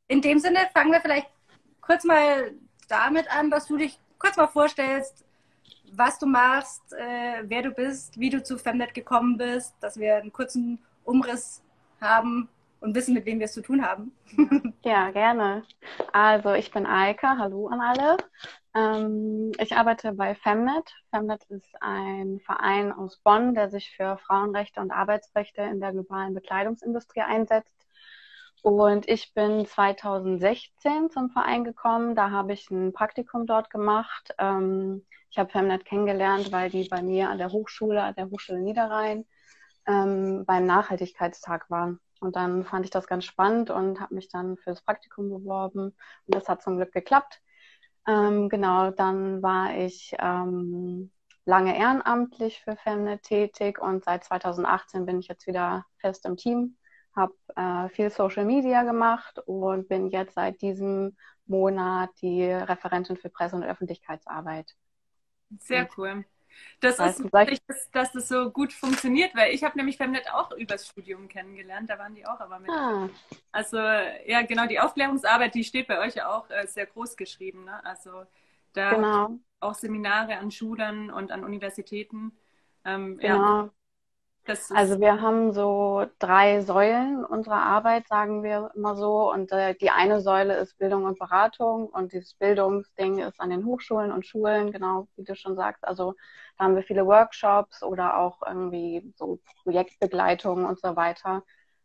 in dem Sinne fangen wir vielleicht kurz mal damit an, dass du dich kurz mal vorstellst, was du machst, wer du bist, wie du zu Femnet gekommen bist, dass wir einen kurzen Umriss haben und wissen, mit wem wir es zu tun haben. Ja, gerne. Also ich bin Eike, hallo an alle. Ich arbeite bei Femnet. Femnet ist ein Verein aus Bonn, der sich für Frauenrechte und Arbeitsrechte in der globalen Bekleidungsindustrie einsetzt. Und ich bin 2016 zum Verein gekommen. Da habe ich ein Praktikum dort gemacht. Ich habe Femnet kennengelernt, weil die bei mir an der Hochschule Niederrhein, beim Nachhaltigkeitstag waren. Und dann fand ich das ganz spannend und habe mich dann für das Praktikum beworben. Und das hat zum Glück geklappt. Genau, dann war ich lange ehrenamtlich für Femnet tätig und seit 2018 bin ich jetzt wieder fest im Team, habe viel Social Media gemacht und bin jetzt seit diesem Monat die Referentin für Presse- und Öffentlichkeitsarbeit. Sehr cool. Das ist wichtig, dass das so gut funktioniert, weil ich habe nämlich Femnet auch übers Studium kennengelernt, da waren die auch aber mit. Also ja, genau, die Aufklärungsarbeit, die steht bei euch ja auch sehr groß geschrieben, ne? Also da auch Seminare an Schulen und an Universitäten. Genau. Ja. Also wir haben so 3 Säulen unserer Arbeit, sagen wir immer so. Und die eine Säule ist Bildung und Beratung und dieses Bildungsding ist an den Hochschulen und Schulen, genau wie du schon sagst. Also da haben wir viele Workshops oder auch irgendwie so Projektbegleitungen und so weiter.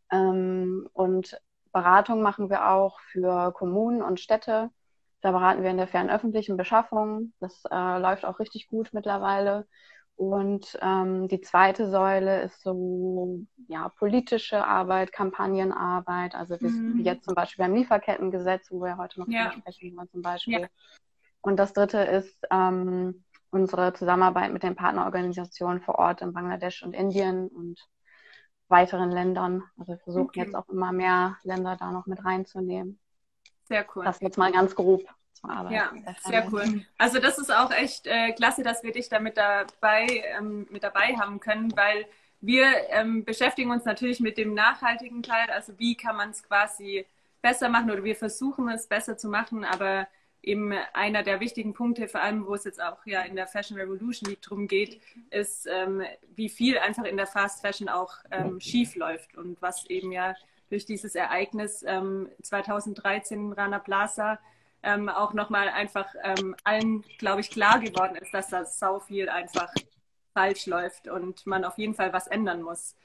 Und Beratung machen wir auch für Kommunen und Städte. Da beraten wir in der fernöffentlichen Beschaffung. Das läuft auch richtig gut mittlerweile. Und die zweite Säule ist so ja, politische Arbeit, Kampagnenarbeit, also wie jetzt zum Beispiel beim Lieferkettengesetz, wo wir heute noch drüber sprechen wollen zum Beispiel. Ja. Und das dritte ist unsere Zusammenarbeit mit den Partnerorganisationen vor Ort in Bangladesch und Indien und weiteren Ländern. Also wir versuchen jetzt auch immer mehr Länder da noch mit reinzunehmen. Sehr cool. Das jetzt mal ganz grob. Ja, sehr cool. Also das ist auch echt klasse, dass wir dich da mit dabei haben können, weil wir beschäftigen uns natürlich mit dem nachhaltigen Teil, also wie kann man es quasi besser machen oder wir versuchen es besser zu machen, aber eben einer der wichtigen Punkte, vor allem wo es jetzt auch ja in der Fashion Revolution Week drum geht, ist, wie viel einfach in der Fast Fashion auch schief läuft und was eben ja durch dieses Ereignis 2013 Rana Plaza auch nochmal einfach allen, glaube ich, klar geworden ist, dass da sau viel einfach falsch läuft und man auf jeden Fall was ändern muss.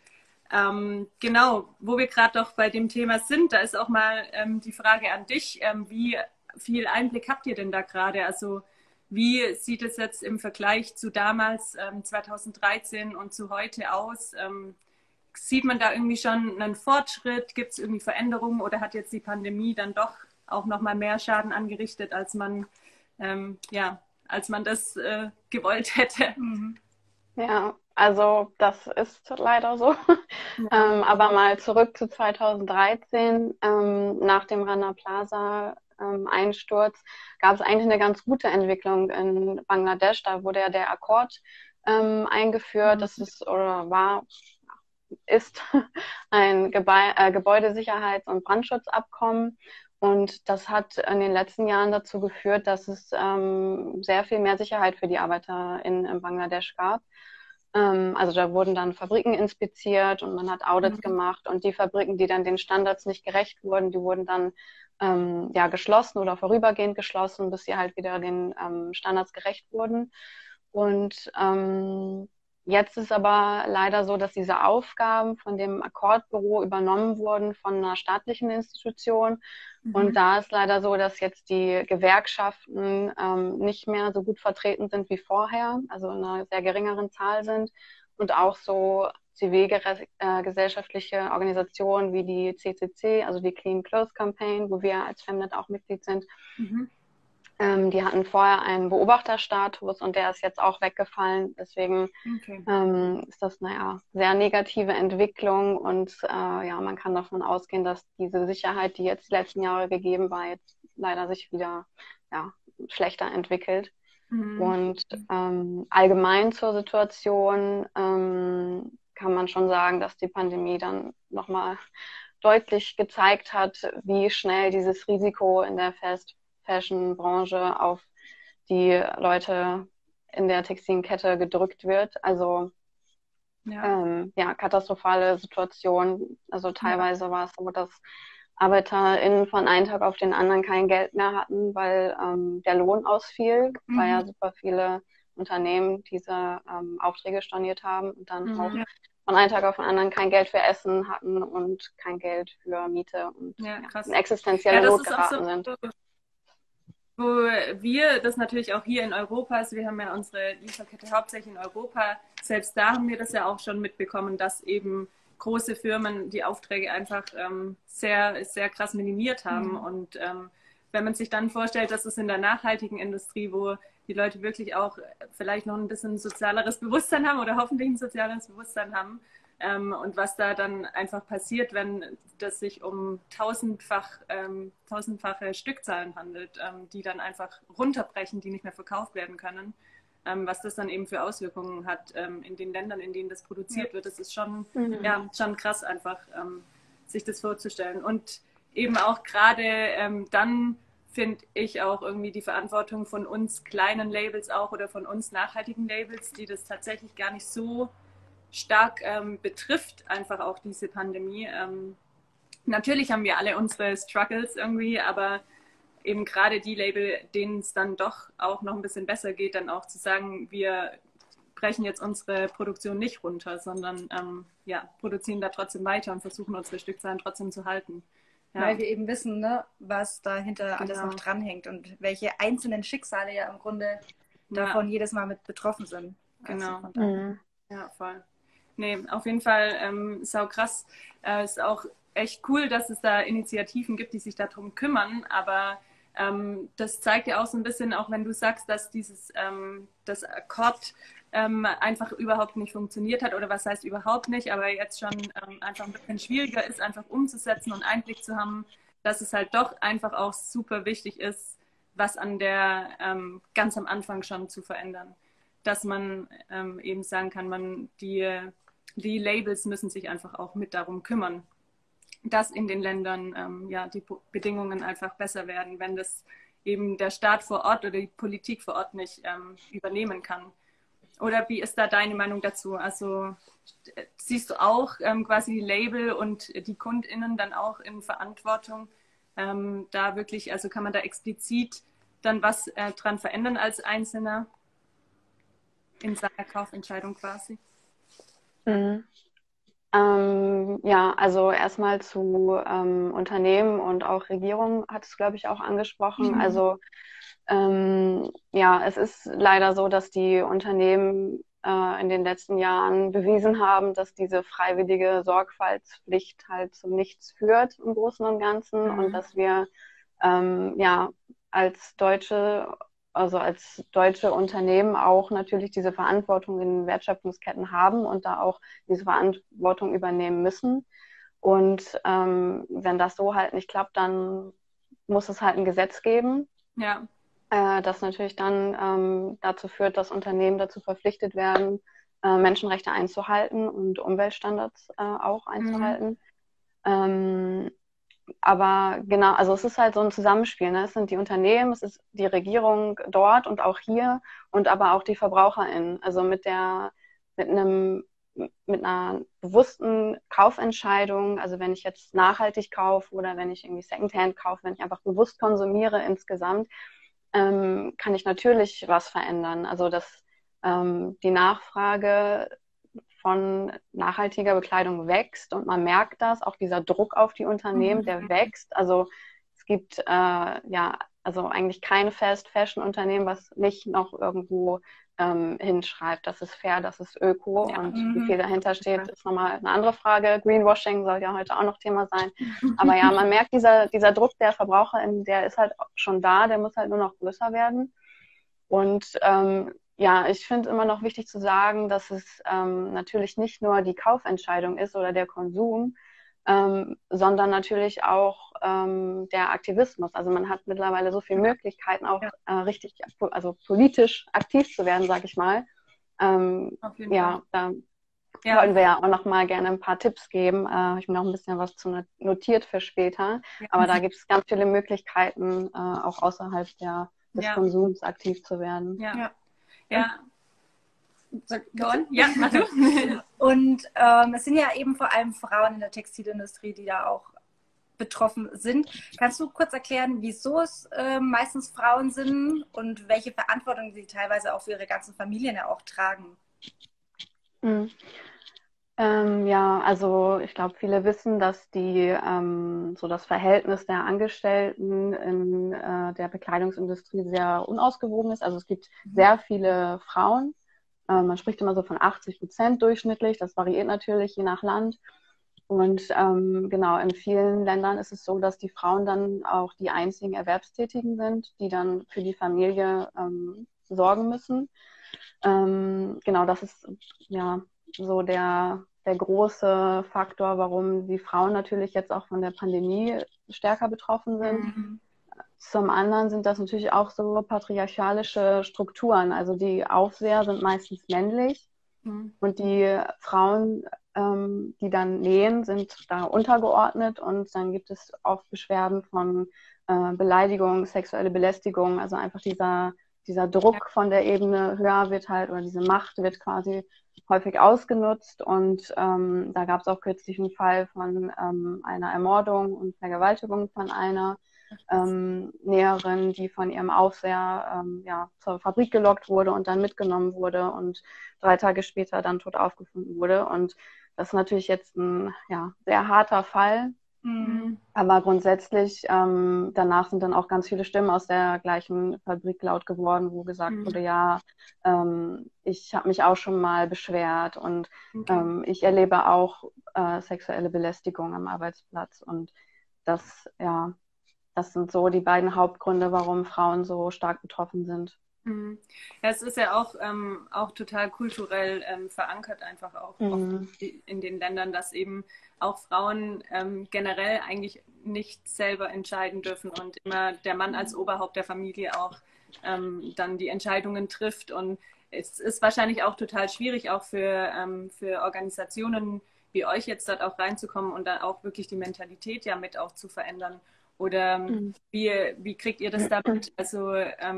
Genau, wo wir gerade doch bei dem Thema sind, da ist auch mal die Frage an dich, wie viel Einblick habt ihr denn da gerade? Also wie sieht es jetzt im Vergleich zu damals, 2013 und zu heute aus? Sieht man da irgendwie schon einen Fortschritt? Gibt es irgendwie Veränderungen oder hat jetzt die Pandemie dann doch auch nochmal mehr Schaden angerichtet, als man, als man das gewollt hätte? Ja, also das ist leider so. Ja. Aber mal zurück zu 2013, nach dem Rana Plaza Einsturz, gab es eigentlich eine ganz gute Entwicklung in Bangladesch. Da wurde ja der Akkord eingeführt. Das ist ist ein Gebäudesicherheits- und Brandschutzabkommen. Und das hat in den letzten Jahren dazu geführt, dass es sehr viel mehr Sicherheit für die Arbeiter in Bangladesch gab. Also da wurden dann Fabriken inspiziert und man hat Audits gemacht und die Fabriken, die dann den Standards nicht gerecht wurden, die wurden dann geschlossen oder vorübergehend geschlossen, bis sie halt wieder den Standards gerecht wurden. Und jetzt ist aber leider so, dass diese Aufgaben von dem Akkordbüro übernommen wurden von einer staatlichen Institution. Und da ist leider so, dass jetzt die Gewerkschaften nicht mehr so gut vertreten sind wie vorher, also in einer sehr geringeren Zahl sind. Und auch so zivilgesellschaftliche Organisationen wie die CCC, also die Clean Clothes Campaign, wo wir als Femnet auch Mitglied sind, die hatten vorher einen Beobachterstatus und der ist jetzt auch weggefallen. Deswegen ist das, sehr negative Entwicklung und man kann davon ausgehen, dass diese Sicherheit, die jetzt die letzten Jahre gegeben war, jetzt leider sich wieder schlechter entwickelt. Und allgemein zur Situation kann man schon sagen, dass die Pandemie dann nochmal deutlich gezeigt hat, wie schnell dieses Risiko in der Fast-Fashion-Branche auf die Leute in der textilen Kette gedrückt wird. Also katastrophale Situation. Also teilweise war es so, dass ArbeiterInnen von einem Tag auf den anderen kein Geld mehr hatten, weil der Lohn ausfiel, weil ja super viele Unternehmen diese Aufträge storniert haben und dann auch von einem Tag auf den anderen kein Geld für Essen hatten und kein Geld für Miete und in existenzielle Not geraten sind. Wo wir das natürlich auch hier in Europa, also wir haben ja unsere Lieferkette hauptsächlich in Europa, selbst da haben wir das ja auch schon mitbekommen, dass eben große Firmen die Aufträge einfach sehr, sehr krass minimiert haben. Und wenn man sich dann vorstellt, dass es in der nachhaltigen Industrie, wo die Leute wirklich auch vielleicht noch ein bisschen sozialeres Bewusstsein haben oder hoffentlich ein sozialeres Bewusstsein haben, und was da dann einfach passiert, wenn das sich um tausendfache Stückzahlen handelt, die dann einfach runterbrechen, die nicht mehr verkauft werden können, was das dann eben für Auswirkungen hat in den Ländern, in denen das produziert wird. Das ist schon, schon krass einfach, sich das vorzustellen. Und eben auch gerade dann finde ich auch irgendwie die Verantwortung von uns kleinen Labels auch oder von uns nachhaltigen Labels, die das tatsächlich gar nicht so stark betrifft, einfach auch diese Pandemie. Natürlich haben wir alle unsere Struggles irgendwie, aber eben gerade die Label, denen es dann doch auch noch ein bisschen besser geht, dann auch zu sagen, wir brechen jetzt unsere Produktion nicht runter, sondern produzieren da trotzdem weiter und versuchen unsere Stückzahlen trotzdem zu halten. Ja. Weil wir eben wissen, ne, was dahinter alles noch dranhängt und welche einzelnen Schicksale ja im Grunde davon jedes Mal mit betroffen sind. Genau. Also ja, voll. Nee, auf jeden Fall sau krass. Ist auch echt cool, dass es da Initiativen gibt, die sich darum kümmern, aber das zeigt ja auch so ein bisschen, auch wenn du sagst, dass das Akkord einfach überhaupt nicht funktioniert hat, oder was heißt überhaupt nicht, aber jetzt schon einfach ein bisschen schwieriger ist, einfach umzusetzen und Einblick zu haben, dass es halt doch einfach auch super wichtig ist, was an der ganz am Anfang schon zu verändern. Dass man eben sagen kann, die Labels müssen sich einfach auch mit darum kümmern, dass in den Ländern die Bedingungen einfach besser werden, wenn das eben der Staat vor Ort oder die Politik vor Ort nicht übernehmen kann. Oder wie ist da deine Meinung dazu? Also siehst du auch quasi die Label und die KundInnen dann auch in Verantwortung, da wirklich, also kann man da explizit dann was dran verändern als Einzelner in seiner Kaufentscheidung quasi? Also erstmal zu Unternehmen und auch Regierung hat es, glaube ich, auch angesprochen. Also es ist leider so, dass die Unternehmen in den letzten Jahren bewiesen haben, dass diese freiwillige Sorgfaltspflicht halt zu nichts führt im Großen und Ganzen und dass wir als deutsche Unternehmen auch natürlich diese Verantwortung in Wertschöpfungsketten haben und da auch diese Verantwortung übernehmen müssen. Und wenn das so halt nicht klappt, dann muss es halt ein Gesetz geben, das natürlich dann dazu führt, dass Unternehmen dazu verpflichtet werden, Menschenrechte einzuhalten und Umweltstandards auch einzuhalten. Aber genau, also es ist halt so ein Zusammenspiel, ne? Es sind die Unternehmen, es ist die Regierung dort und auch hier und aber auch die VerbraucherInnen. Also mit einer bewussten Kaufentscheidung, also wenn ich jetzt nachhaltig kaufe oder wenn ich irgendwie Secondhand kaufe, wenn ich einfach bewusst konsumiere insgesamt, kann ich natürlich was verändern. Also dass die Nachfrage von nachhaltiger Bekleidung wächst und man merkt das, auch dieser Druck auf die Unternehmen, der wächst. Also es gibt also eigentlich kein Fast-Fashion-Unternehmen, was nicht noch irgendwo hinschreibt, das ist fair, das ist öko und wie viel dahinter steht, ist nochmal eine andere Frage. Greenwashing soll ja heute auch noch Thema sein. Aber ja, man merkt, dieser Druck der VerbraucherInnen, der ist halt schon da, der muss halt nur noch größer werden. Und ich finde immer noch wichtig zu sagen, dass es natürlich nicht nur die Kaufentscheidung ist oder der Konsum, sondern natürlich auch der Aktivismus. Also man hat mittlerweile so viele Möglichkeiten, auch richtig, also politisch aktiv zu werden, sag ich mal. wollten wir ja auch noch mal gerne ein paar Tipps geben. Habe ich mir noch ein bisschen was zu notiert für später. Aber da gibt es ganz viele Möglichkeiten, auch außerhalb des Konsums aktiv zu werden. Ja. Ja, mach du. Und es sind ja eben vor allem Frauen in der Textilindustrie, die da auch betroffen sind. Kannst du kurz erklären, wieso es meistens Frauen sind und welche Verantwortung sie teilweise auch für ihre ganzen Familien ja auch tragen? Ja, also ich glaube, viele wissen, dass so das Verhältnis der Angestellten in der Bekleidungsindustrie sehr unausgewogen ist. Also es gibt sehr viele Frauen. Man spricht immer so von 80% durchschnittlich. Das variiert natürlich je nach Land. Und genau, in vielen Ländern ist es so, dass die Frauen dann auch die einzigen Erwerbstätigen sind, die dann für die Familie sorgen müssen. Genau, das ist ja so der große Faktor, warum die Frauen natürlich jetzt auch von der Pandemie stärker betroffen sind. Zum anderen sind das natürlich auch so patriarchalische Strukturen. Also die Aufseher sind meistens männlich und die Frauen, die dann nähen, sind da untergeordnet und dann gibt es oft Beschwerden von Beleidigung, sexuelle Belästigung, also einfach dieser Druck von der Ebene höher wird halt, oder diese Macht wird quasi häufig ausgenutzt. Und da gab es auch kürzlich einen Fall von einer Ermordung und Vergewaltigung von einer Näherin, die von ihrem Aufseher zur Fabrik gelockt wurde und dann mitgenommen wurde und 3 Tage später dann tot aufgefunden wurde. Und das ist natürlich jetzt ein sehr harter Fall. Aber grundsätzlich, danach sind dann auch ganz viele Stimmen aus der gleichen Fabrik laut geworden, wo gesagt wurde, ich habe mich auch schon mal beschwert und ich erlebe auch sexuelle Belästigung am Arbeitsplatz. Und das sind so die beiden Hauptgründe, warum Frauen so stark betroffen sind. Ja, es ist ja auch total kulturell verankert, einfach auch in den Ländern, dass eben auch Frauen generell eigentlich nicht selber entscheiden dürfen und immer der Mann als Oberhaupt der Familie auch dann die Entscheidungen trifft. Und es ist wahrscheinlich auch total schwierig, auch für Organisationen wie euch jetzt dort auch reinzukommen und dann auch wirklich die Mentalität ja mit auch zu verändern. Oder wie kriegt ihr das damit? Also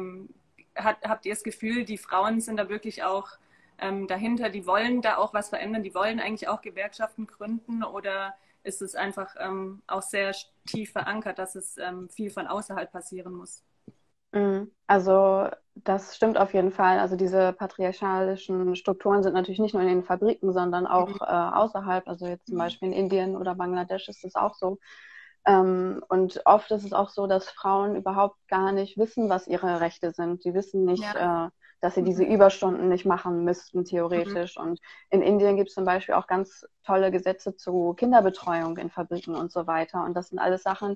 habt ihr das Gefühl, die Frauen sind da wirklich auch dahinter, die wollen da auch was verändern, die wollen eigentlich auch Gewerkschaften gründen, oder ist es einfach auch sehr tief verankert, dass es viel von außerhalb passieren muss? Also das stimmt auf jeden Fall. Also diese patriarchalischen Strukturen sind natürlich nicht nur in den Fabriken, sondern auch außerhalb. Also jetzt zum Beispiel in Indien oder Bangladesch ist es auch so. Und oft ist es auch so, dass Frauen überhaupt gar nicht wissen, was ihre Rechte sind. Die wissen nicht, dass sie diese Überstunden nicht machen müssten, theoretisch. Und in Indien gibt es zum Beispiel auch ganz tolle Gesetze zu Kinderbetreuung in Fabriken und so weiter. Und das sind alles Sachen,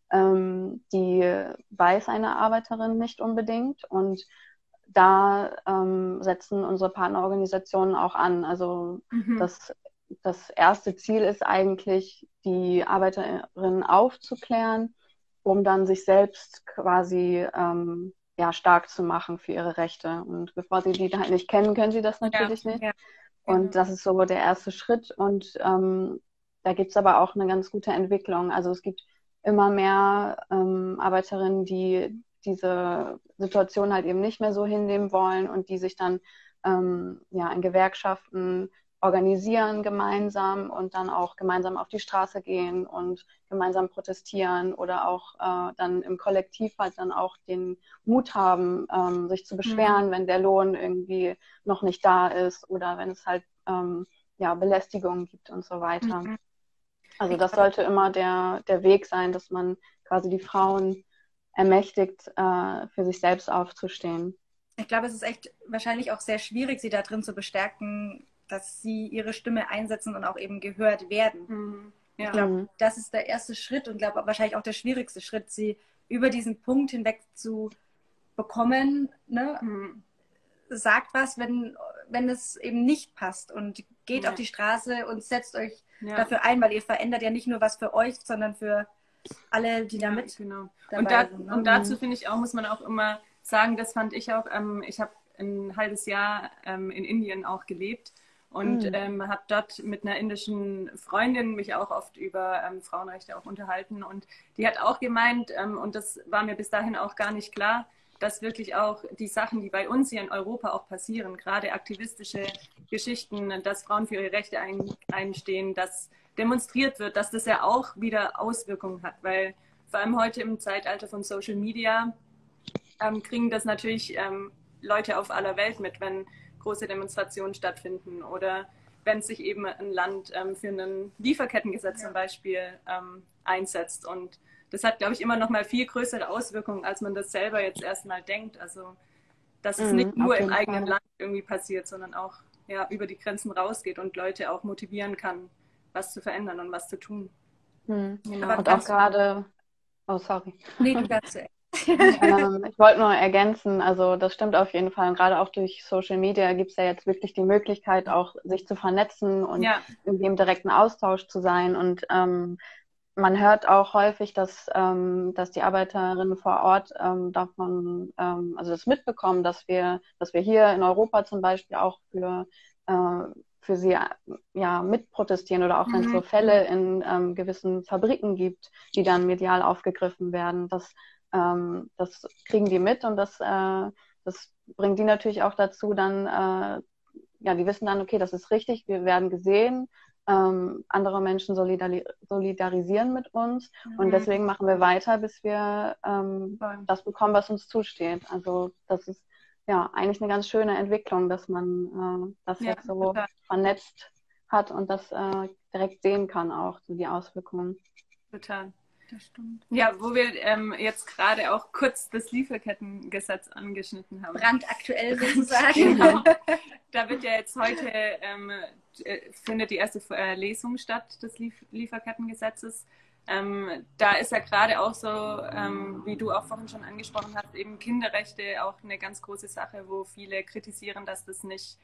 die weiß eine Arbeiterin nicht unbedingt. Und da setzen unsere Partnerorganisationen auch an. Also das erste Ziel ist eigentlich, die Arbeiterinnen aufzuklären, um dann sich selbst quasi stark zu machen für ihre Rechte. Und bevor sie die halt nicht kennen, können sie das natürlich nicht. Ja. Und das ist so der erste Schritt. Und da gibt es aber auch eine ganz gute Entwicklung. Also es gibt immer mehr Arbeiterinnen, die diese Situation halt eben nicht mehr so hinnehmen wollen und die sich dann in Gewerkschaften organisieren gemeinsam und dann auch gemeinsam auf die Straße gehen und gemeinsam protestieren oder auch dann im Kollektiv halt dann auch den Mut haben, sich zu beschweren, wenn der Lohn irgendwie noch nicht da ist oder wenn es halt Belästigungen gibt und so weiter. Also das sollte immer der Weg sein, dass man quasi die Frauen ermächtigt, für sich selbst aufzustehen. Ich glaube, es ist echt wahrscheinlich auch sehr schwierig, sie da drin zu bestärken, dass sie ihre Stimme einsetzen und auch eben gehört werden. Ja. Ich glaube, das ist der erste Schritt und glaube wahrscheinlich auch der schwierigste Schritt, sie über diesen Punkt hinweg zu bekommen. Ne? Sagt was, wenn es eben nicht passt und geht auf die Straße und setzt euch dafür ein, weil ihr verändert ja nicht nur was für euch, sondern für alle, die damit dabei sind. Ne? Und dazu finde ich auch, muss man auch immer sagen, das fand ich auch, ich habe ein halbes Jahr in Indien auch gelebt. und habe dort mit einer indischen Freundin mich auch oft über Frauenrechte auch unterhalten. Und die hat auch gemeint, und das war mir bis dahin auch gar nicht klar, dass wirklich auch die Sachen, die bei uns hier in Europa auch passieren, gerade aktivistische Geschichten, dass Frauen für ihre Rechte einstehen, dass demonstriert wird, dass das ja auch wieder Auswirkungen hat, weil vor allem heute im Zeitalter von Social Media kriegen das natürlich Leute auf aller Welt mit, wenn große Demonstrationen stattfinden oder wenn sich eben ein Land für ein Lieferkettengesetz zum Beispiel einsetzt. Und das hat, glaube ich, immer noch mal viel größere Auswirkungen, als man das selber jetzt erstmal denkt. Also, dass es nicht nur im eigenen Land irgendwie passiert, sondern auch über die Grenzen rausgeht und Leute auch motivieren kann, was zu verändern und was zu tun. Genau. Und auch gerade, oh sorry. Nee, du kannst zuerst. Ich wollte nur ergänzen, also das stimmt auf jeden Fall. Und gerade auch durch Social Media gibt es ja jetzt wirklich die Möglichkeit, auch sich zu vernetzen und irgendwie im direkten Austausch zu sein. Und man hört auch häufig, dass die Arbeiterinnen vor Ort davon, also das mitbekommen, dass wir hier in Europa zum Beispiel auch für sie mitprotestieren oder auch wenn es so Fälle in gewissen Fabriken gibt, die dann medial aufgegriffen werden. Das kriegen die mit und das bringt die natürlich auch dazu, dann, die wissen dann, okay, das ist richtig, wir werden gesehen, andere Menschen solidarisieren mit uns und deswegen machen wir weiter, bis wir das bekommen, was uns zusteht. Also das ist eigentlich eine ganz schöne Entwicklung, dass man das jetzt so vernetzt hat und das direkt sehen kann auch, so die Auswirkungen. Total. Das stimmt. Ja, wo wir jetzt gerade auch kurz das Lieferkettengesetz angeschnitten haben. Brandaktuell sozusagen. Genau. Da wird ja jetzt heute, findet die erste Lesung statt des Lieferkettengesetzes. Da ist ja gerade auch so, wie du auch vorhin schon angesprochen hast, eben Kinderrechte auch eine ganz große Sache, wo viele kritisieren, dass das nicht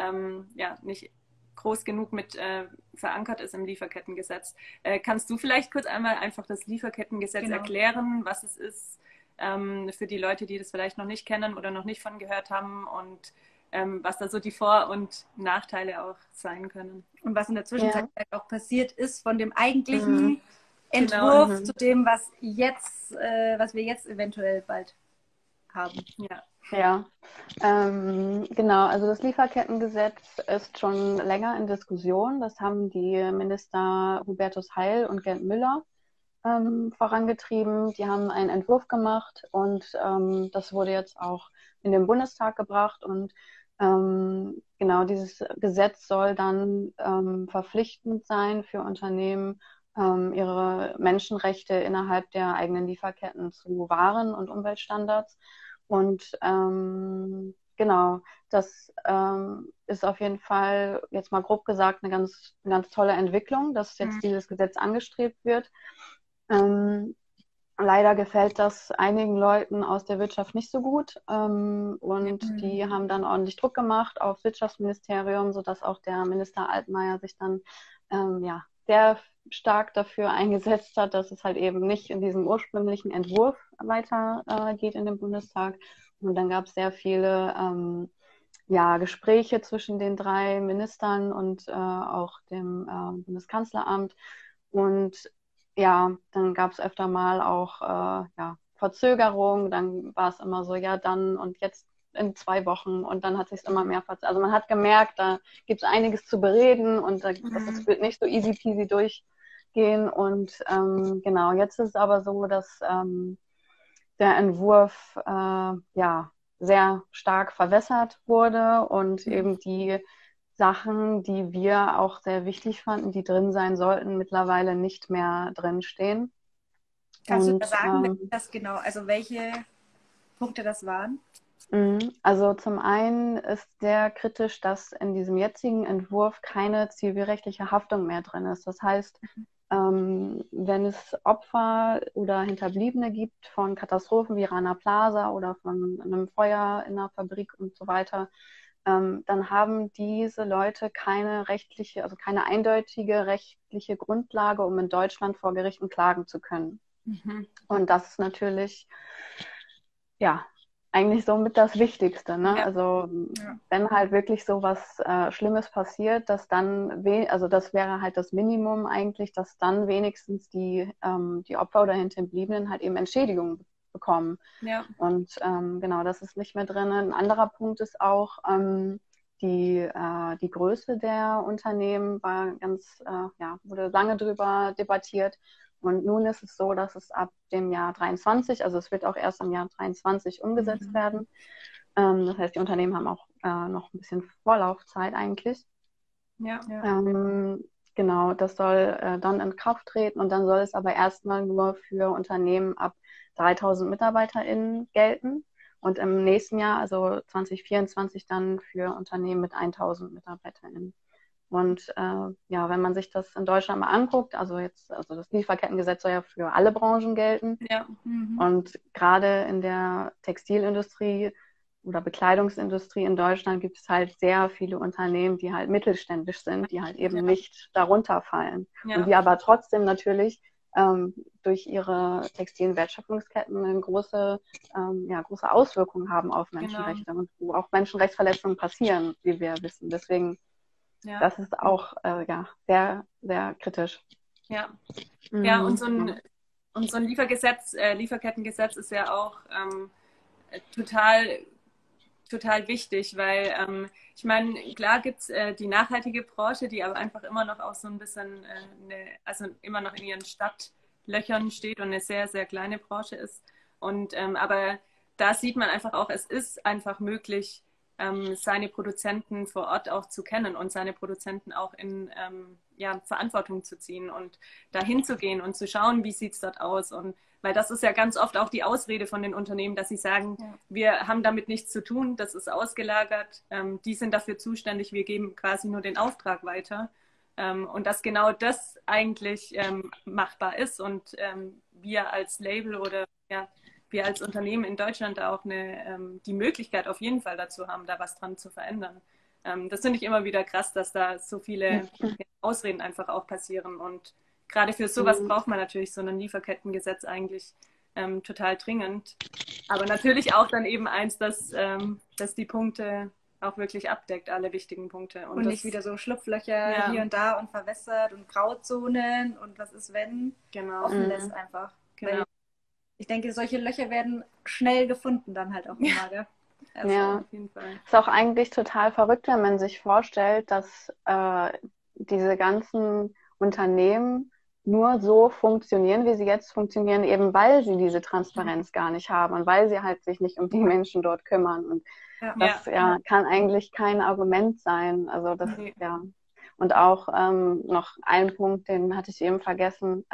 groß genug mit verankert ist im Lieferkettengesetz. Kannst du vielleicht kurz einmal einfach das Lieferkettengesetz erklären, was es ist, für die Leute, die das vielleicht noch nicht kennen oder noch nicht von gehört haben und was da so die Vor- und Nachteile auch sein können? Und was in der Zwischenzeit auch passiert ist von dem eigentlichen Entwurf zu dem, was wir jetzt eventuell bald haben. Ja, genau. Also das Lieferkettengesetz ist schon länger in Diskussion. Das haben die Minister Hubertus Heil und Gerd Müller vorangetrieben. Die haben einen Entwurf gemacht und das wurde jetzt auch in den Bundestag gebracht. Und genau dieses Gesetz soll dann verpflichtend sein für Unternehmen, ihre Menschenrechte innerhalb der eigenen Lieferketten zu wahren und Umweltstandards. Und genau, das ist auf jeden Fall, jetzt mal grob gesagt, eine ganz tolle Entwicklung, dass jetzt dieses Gesetz angestrebt wird. Leider gefällt das einigen Leuten aus der Wirtschaft nicht so gut. Und die haben dann ordentlich Druck gemacht aufs Wirtschaftsministerium, sodass auch der Minister Altmaier sich dann sehr stark dafür eingesetzt hat, dass es halt eben nicht in diesem ursprünglichen Entwurf weitergeht in dem Bundestag. Und dann gab es sehr viele Gespräche zwischen den drei Ministern und auch dem Bundeskanzleramt. Und dann gab es öfter mal auch Verzögerung. Dann war es immer so, dann und jetzt in 2 Wochen und dann hat sich es immer mehr verzögert. Also man hat gemerkt, da gibt es einiges zu bereden und das wird nicht so easy peasy durchgehen. Und genau, jetzt ist es aber so, dass der Entwurf sehr stark verwässert wurde und eben die Sachen, die wir auch sehr wichtig fanden, die drin sein sollten, mittlerweile nicht mehr drin stehen. Kannst du da sagen, welche Punkte das waren? Also zum einen ist sehr kritisch, dass in diesem jetzigen Entwurf keine zivilrechtliche Haftung mehr drin ist. Das heißt, wenn es Opfer oder Hinterbliebene gibt von Katastrophen wie Rana Plaza oder von einem Feuer in einer Fabrik und so weiter, dann haben diese Leute keine eindeutige rechtliche Grundlage, um in Deutschland vor Gerichten klagen zu können. Und das ist natürlich eigentlich somit das Wichtigste, ne? Ja. Also wenn halt wirklich so was Schlimmes passiert, dass dann, also das wäre halt das Minimum eigentlich, dass dann wenigstens die Opfer oder Hinterbliebenen halt eben Entschädigung bekommen. Ja. Und genau, das ist nicht mehr drin. Ein anderer Punkt ist auch, die Größe der Unternehmen war wurde lange drüber debattiert. Und nun ist es so, dass es ab dem Jahr 23, also es wird auch erst im Jahr 23 umgesetzt werden. Das heißt, die Unternehmen haben auch noch ein bisschen Vorlaufzeit eigentlich. Ja. Genau, das soll dann in Kraft treten und dann soll es aber erstmal nur für Unternehmen ab 3000 MitarbeiterInnen gelten und im nächsten Jahr, also 2024, dann für Unternehmen mit 1000 MitarbeiterInnen. Und wenn man sich das in Deutschland mal anguckt, also das Lieferkettengesetz soll ja für alle Branchen gelten. Ja. Und gerade in der Textilindustrie oder Bekleidungsindustrie in Deutschland gibt es halt sehr viele Unternehmen, die halt mittelständisch sind, die halt eben nicht darunter fallen. Ja. Und die aber trotzdem natürlich durch ihre textilen Wertschöpfungsketten eine große Auswirkungen haben auf Menschenrechte und wo auch Menschenrechtsverletzungen passieren, wie wir wissen. Deswegen das ist auch sehr, sehr kritisch. Ja, ja, und so ein Lieferkettengesetz ist ja auch total wichtig, weil ich meine, klar gibt es die nachhaltige Branche, die aber einfach immer noch auch so ein bisschen, immer noch in ihren Stadtlöchern steht und eine sehr, sehr kleine Branche ist. Und aber da sieht man einfach auch, es ist einfach möglich, seine Produzenten vor Ort auch zu kennen und seine Produzenten auch in Verantwortung zu ziehen und dahin zu gehen und zu schauen, wie sieht es dort aus. Und weil das ist ja ganz oft auch die Ausrede von den Unternehmen, dass sie sagen, wir haben damit nichts zu tun, das ist ausgelagert, die sind dafür zuständig, wir geben quasi nur den Auftrag weiter. Und dass genau das eigentlich machbar ist und wir als Label oder wir als Unternehmen in Deutschland auch die Möglichkeit auf jeden Fall dazu haben, da was dran zu verändern. Das finde ich immer wieder krass, dass da so viele Ausreden einfach auch passieren. Und gerade für sowas braucht man natürlich so ein Lieferkettengesetz eigentlich total dringend. Aber natürlich auch dann eben eins, dass die Punkte auch wirklich abdeckt, alle wichtigen Punkte. Und nicht wieder so Schlupflöcher hier und da und verwässert und Grauzonen und was ist, wenn offen lässt einfach. Genau. Ich denke, solche Löcher werden schnell gefunden dann halt auch immer, gell? Also auf jeden Fall. Ist auch eigentlich total verrückt, wenn man sich vorstellt, dass diese ganzen Unternehmen nur so funktionieren, wie sie jetzt funktionieren, eben weil sie diese Transparenz gar nicht haben und weil sie halt sich nicht um die Menschen dort kümmern. Und das kann eigentlich kein Argument sein. Also das, Und auch noch ein Punkt, den hatte ich eben vergessen,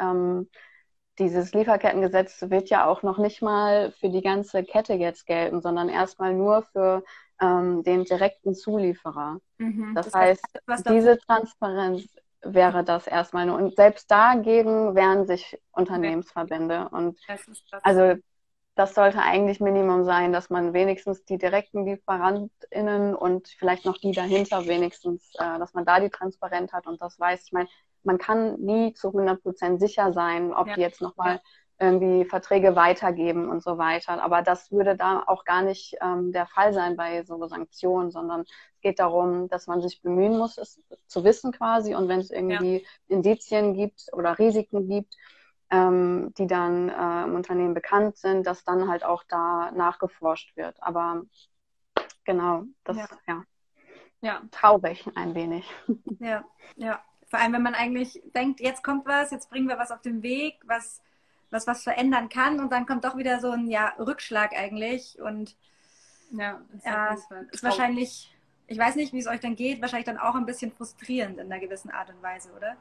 dieses Lieferkettengesetz wird ja auch noch nicht mal für die ganze Kette jetzt gelten, sondern erstmal nur für den direkten Zulieferer. Das heißt, diese Transparenz wäre das erstmal nur. Und selbst dagegen wehren sich Unternehmensverbände. Und also das sollte eigentlich Minimum sein, dass man wenigstens die direkten LieferantInnen und vielleicht noch die dahinter wenigstens, dass man da die Transparenz hat und das weiß. Ich meine, man kann nie zu 100% sicher sein, ob die jetzt nochmal irgendwie Verträge weitergeben und so weiter. Aber das würde da auch gar nicht der Fall sein bei so Sanktionen, sondern es geht darum, dass man sich bemühen muss, es zu wissen quasi. Und wenn es irgendwie Indizien gibt oder Risiken gibt, die dann im Unternehmen bekannt sind, dass dann halt auch da nachgeforscht wird. Aber genau, das traurig ein wenig. Ja. Vor allem, wenn man eigentlich denkt, jetzt kommt was, jetzt bringen wir was auf den Weg, was verändern kann und dann kommt doch wieder so ein Rückschlag eigentlich und ist wahrscheinlich, ich weiß nicht, wie es euch dann geht, wahrscheinlich dann auch ein bisschen frustrierend in einer gewissen Art und Weise, oder?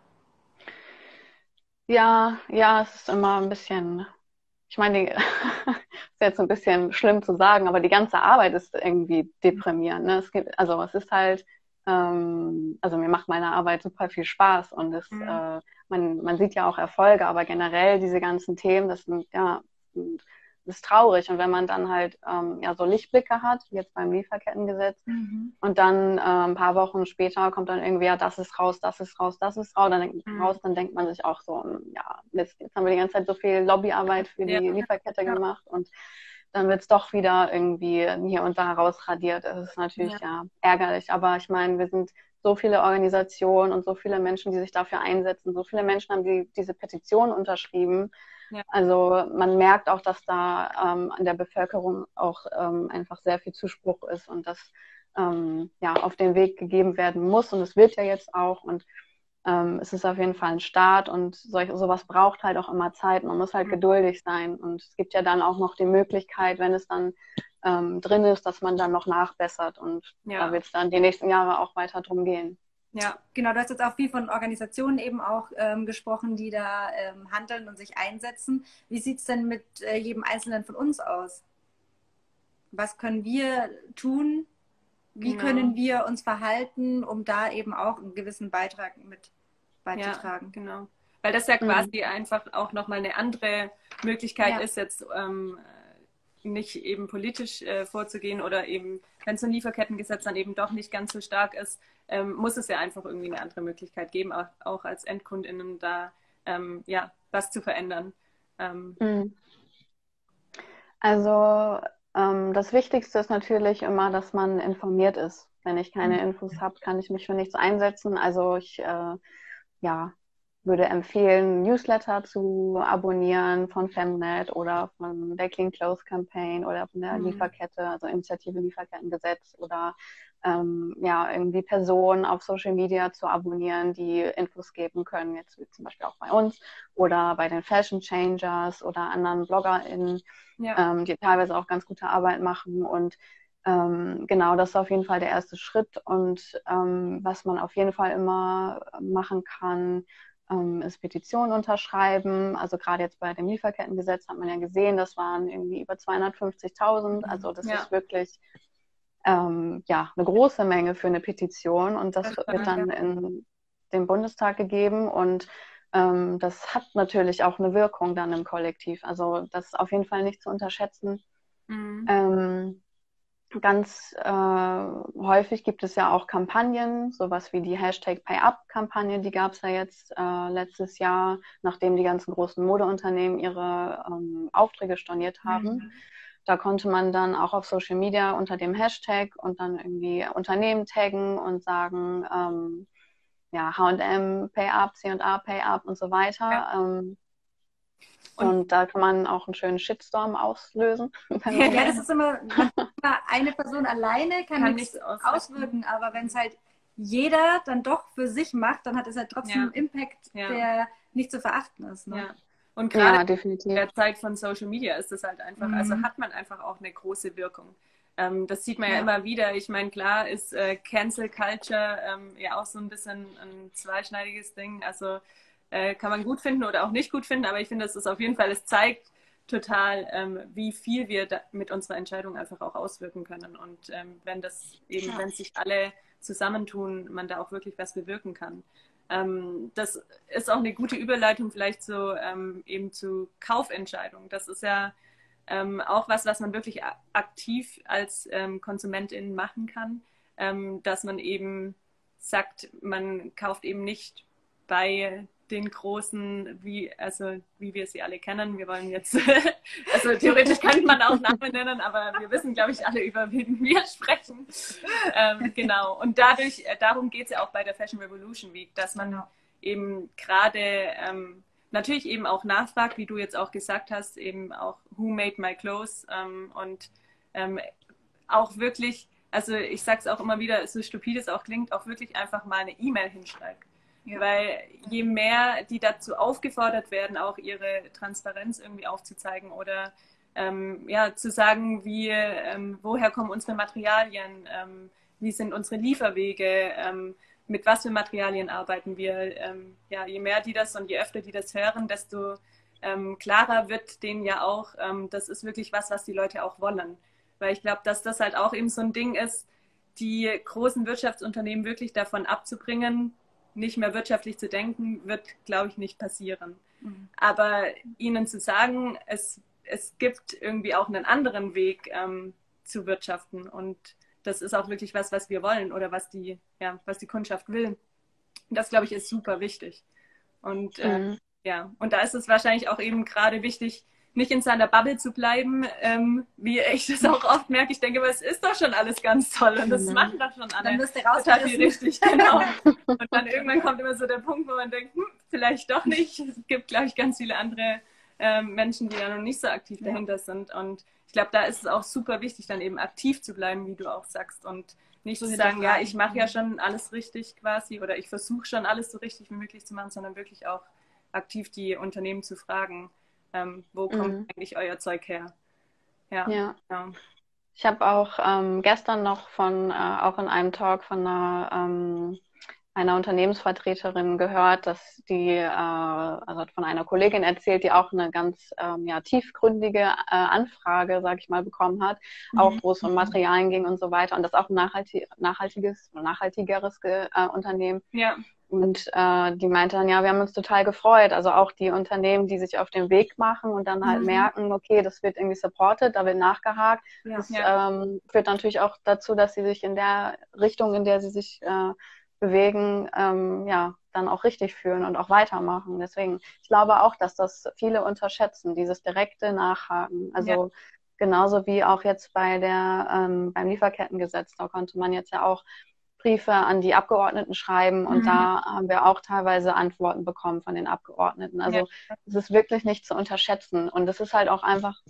Ja, es ist immer ein bisschen, ich meine, ist jetzt ein bisschen schlimm zu sagen, aber die ganze Arbeit ist irgendwie deprimierend. Ne? Es ist halt, also mir macht meine Arbeit super viel Spaß und man sieht ja auch Erfolge, aber generell diese ganzen Themen, das ist traurig. Und wenn man dann halt so Lichtblicke hat, wie jetzt beim Lieferkettengesetz, und dann ein paar Wochen später kommt dann irgendwie, das ist raus, dann denkt man sich auch so, Mist, jetzt haben wir die ganze Zeit so viel Lobbyarbeit für die Lieferkette gemacht und dann wird es doch wieder irgendwie hier und da rausradiert. Das ist natürlich ja ärgerlich. Aber ich meine, wir sind so viele Organisationen und so viele Menschen, die sich dafür einsetzen. So viele Menschen haben diese Petition unterschrieben. Ja. Also man merkt auch, dass da an der Bevölkerung auch einfach sehr viel Zuspruch ist und dass auf den Weg gegeben werden muss. Und es wird ja jetzt auch. Und es ist auf jeden Fall ein Start und sowas braucht halt auch immer Zeit. Man muss halt geduldig sein. Und es gibt ja dann auch noch die Möglichkeit, wenn es dann drin ist, dass man dann noch nachbessert. Und da wird es dann die nächsten Jahre auch weiter drum gehen. Ja, genau. Du hast jetzt auch viel von Organisationen eben auch gesprochen, die da handeln und sich einsetzen. Wie sieht es denn mit jedem Einzelnen von uns aus? Was können wir tun? Wie können wir uns verhalten, um da eben auch einen gewissen Beitrag mit beizutragen? Ja, genau. Weil das ja quasi einfach auch nochmal eine andere Möglichkeit ist, jetzt nicht eben politisch vorzugehen oder eben, wenn so ein Lieferkettengesetz dann eben doch nicht ganz so stark ist, muss es ja einfach irgendwie eine andere Möglichkeit geben, auch als EndkundInnen da was zu verändern. Also das Wichtigste ist natürlich immer, dass man informiert ist. Wenn ich keine Infos habe, kann ich mich für nichts einsetzen. Also ich würde empfehlen, Newsletter zu abonnieren von Femnet oder von der Clean Clothes Campaign oder von der Lieferkette, also Initiative Lieferkettengesetz oder irgendwie Personen auf Social Media zu abonnieren, die Infos geben können, jetzt wie zum Beispiel auch bei uns oder bei den Fashion Changers oder anderen BloggerInnen, die teilweise auch ganz gute Arbeit machen. Und genau, das ist auf jeden Fall der erste Schritt. Und was man auf jeden Fall immer machen kann, ist Petitionen unterschreiben. Also gerade jetzt bei dem Lieferkettengesetz hat man ja gesehen, das waren irgendwie über 250.000. Also das ist wirklich eine große Menge für eine Petition. Und das wird dann in den Bundestag gegeben. Und das hat natürlich auch eine Wirkung dann im Kollektiv. Also das ist auf jeden Fall nicht zu unterschätzen. Ganz häufig gibt es ja auch Kampagnen, sowas wie die #PayUp-Kampagne, die gab es ja jetzt letztes Jahr, nachdem die ganzen großen Modeunternehmen ihre Aufträge storniert haben. Da konnte man dann auch auf Social Media unter dem Hashtag und dann irgendwie Unternehmen taggen und sagen, H&M PayUp, C&A PayUp und so weiter. Und da kann man auch einen schönen Shitstorm auslösen. Ja, das ist immer eine Person alleine kann nichts auswirken, aber wenn es halt jeder dann doch für sich macht, dann hat es halt trotzdem einen Impact, der nicht zu verachten ist. Ne? Ja. Und gerade in der Zeit von Social Media ist es halt einfach, also hat man einfach auch eine große Wirkung. Das sieht man ja immer wieder. Ich meine, klar ist Cancel Culture ja auch so ein bisschen ein zweischneidiges Ding. Also kann man gut finden oder auch nicht gut finden, aber ich finde, es ist auf jeden Fall, es zeigt total, wie viel wir mit unserer Entscheidung einfach auch auswirken können. Und wenn sich alle zusammentun, man da auch wirklich was bewirken kann. Das ist auch eine gute Überleitung vielleicht so eben zu Kaufentscheidungen. Das ist ja auch was man wirklich aktiv als Konsumentin machen kann, dass man eben sagt, man kauft eben nicht bei den großen, wie wir sie alle kennen. Wir wollen jetzt, also theoretisch könnte man auch Namen nennen, aber wir wissen, glaube ich, alle, über wen wir sprechen. Genau. Und darum geht es ja auch bei der Fashion Revolution Week, dass man eben gerade natürlich eben auch nachfragt, wie du jetzt auch gesagt hast, eben auch Who Made My Clothes und auch wirklich, also ich sage es auch immer wieder, so stupid es auch klingt, auch wirklich einfach mal eine E-Mail hinschreibt. Ja. Weil je mehr die dazu aufgefordert werden, auch ihre Transparenz irgendwie aufzuzeigen oder zu sagen, woher kommen unsere Materialien, wie sind unsere Lieferwege, mit was für Materialien arbeiten wir. Je mehr die das und je öfter die das hören, desto klarer wird denen ja auch, das ist wirklich was die Leute auch wollen. Weil ich glaube, dass das halt auch eben so ein Ding ist, die großen Wirtschaftsunternehmen wirklich davon abzubringen, nicht mehr wirtschaftlich zu denken, wird, glaube ich, nicht passieren. Aber ihnen zu sagen, es gibt irgendwie auch einen anderen Weg zu wirtschaften und das ist auch wirklich was wir wollen oder was die Kundschaft will. Das, glaube ich, ist super wichtig. Und und da ist es wahrscheinlich auch eben gerade wichtig, nicht in seiner Bubble zu bleiben, wie ich das auch oft merke. Ich denke, aber es ist doch schon alles ganz toll und das machen doch schon alle. Dann müsst ihr raus. Total viel richtig, genau. Und dann irgendwann kommt immer so der Punkt, wo man denkt, vielleicht doch nicht. Es gibt, glaube ich, ganz viele andere Menschen, die da noch nicht so aktiv dahinter sind. Und ich glaube, da ist es auch super wichtig, dann eben aktiv zu bleiben, wie du auch sagst. Und nicht so zu sagen, ja, ich mache ja schon alles richtig quasi oder ich versuche schon alles so richtig wie möglich zu machen, sondern wirklich auch aktiv die Unternehmen zu fragen, wo kommt eigentlich euer Zeug her? Ja. Ich habe auch gestern noch auch in einem Talk von einer Unternehmensvertreterin gehört, dass also hat von einer Kollegin erzählt, die auch eine ganz tiefgründige Anfrage, sag ich mal, bekommen hat, auch wo es um Materialien ging und so weiter und das auch ein nachhaltigeres Unternehmen. Ja. Und die meinte dann, ja, wir haben uns total gefreut. Also auch die Unternehmen, die sich auf den Weg machen und dann halt merken, okay, das wird irgendwie supported, da wird nachgehakt. Das führt natürlich auch dazu, dass sie sich in der Richtung, in der sie sich bewegen, dann auch richtig fühlen und auch weitermachen. Deswegen, ich glaube auch, dass das viele unterschätzen, dieses direkte Nachhaken. Also genauso wie auch jetzt beim Lieferkettengesetz, da konnte man jetzt ja auch Briefe an die Abgeordneten schreiben und da haben wir auch teilweise Antworten bekommen von den Abgeordneten. Also es ist wirklich nicht zu unterschätzen und es ist halt auch einfach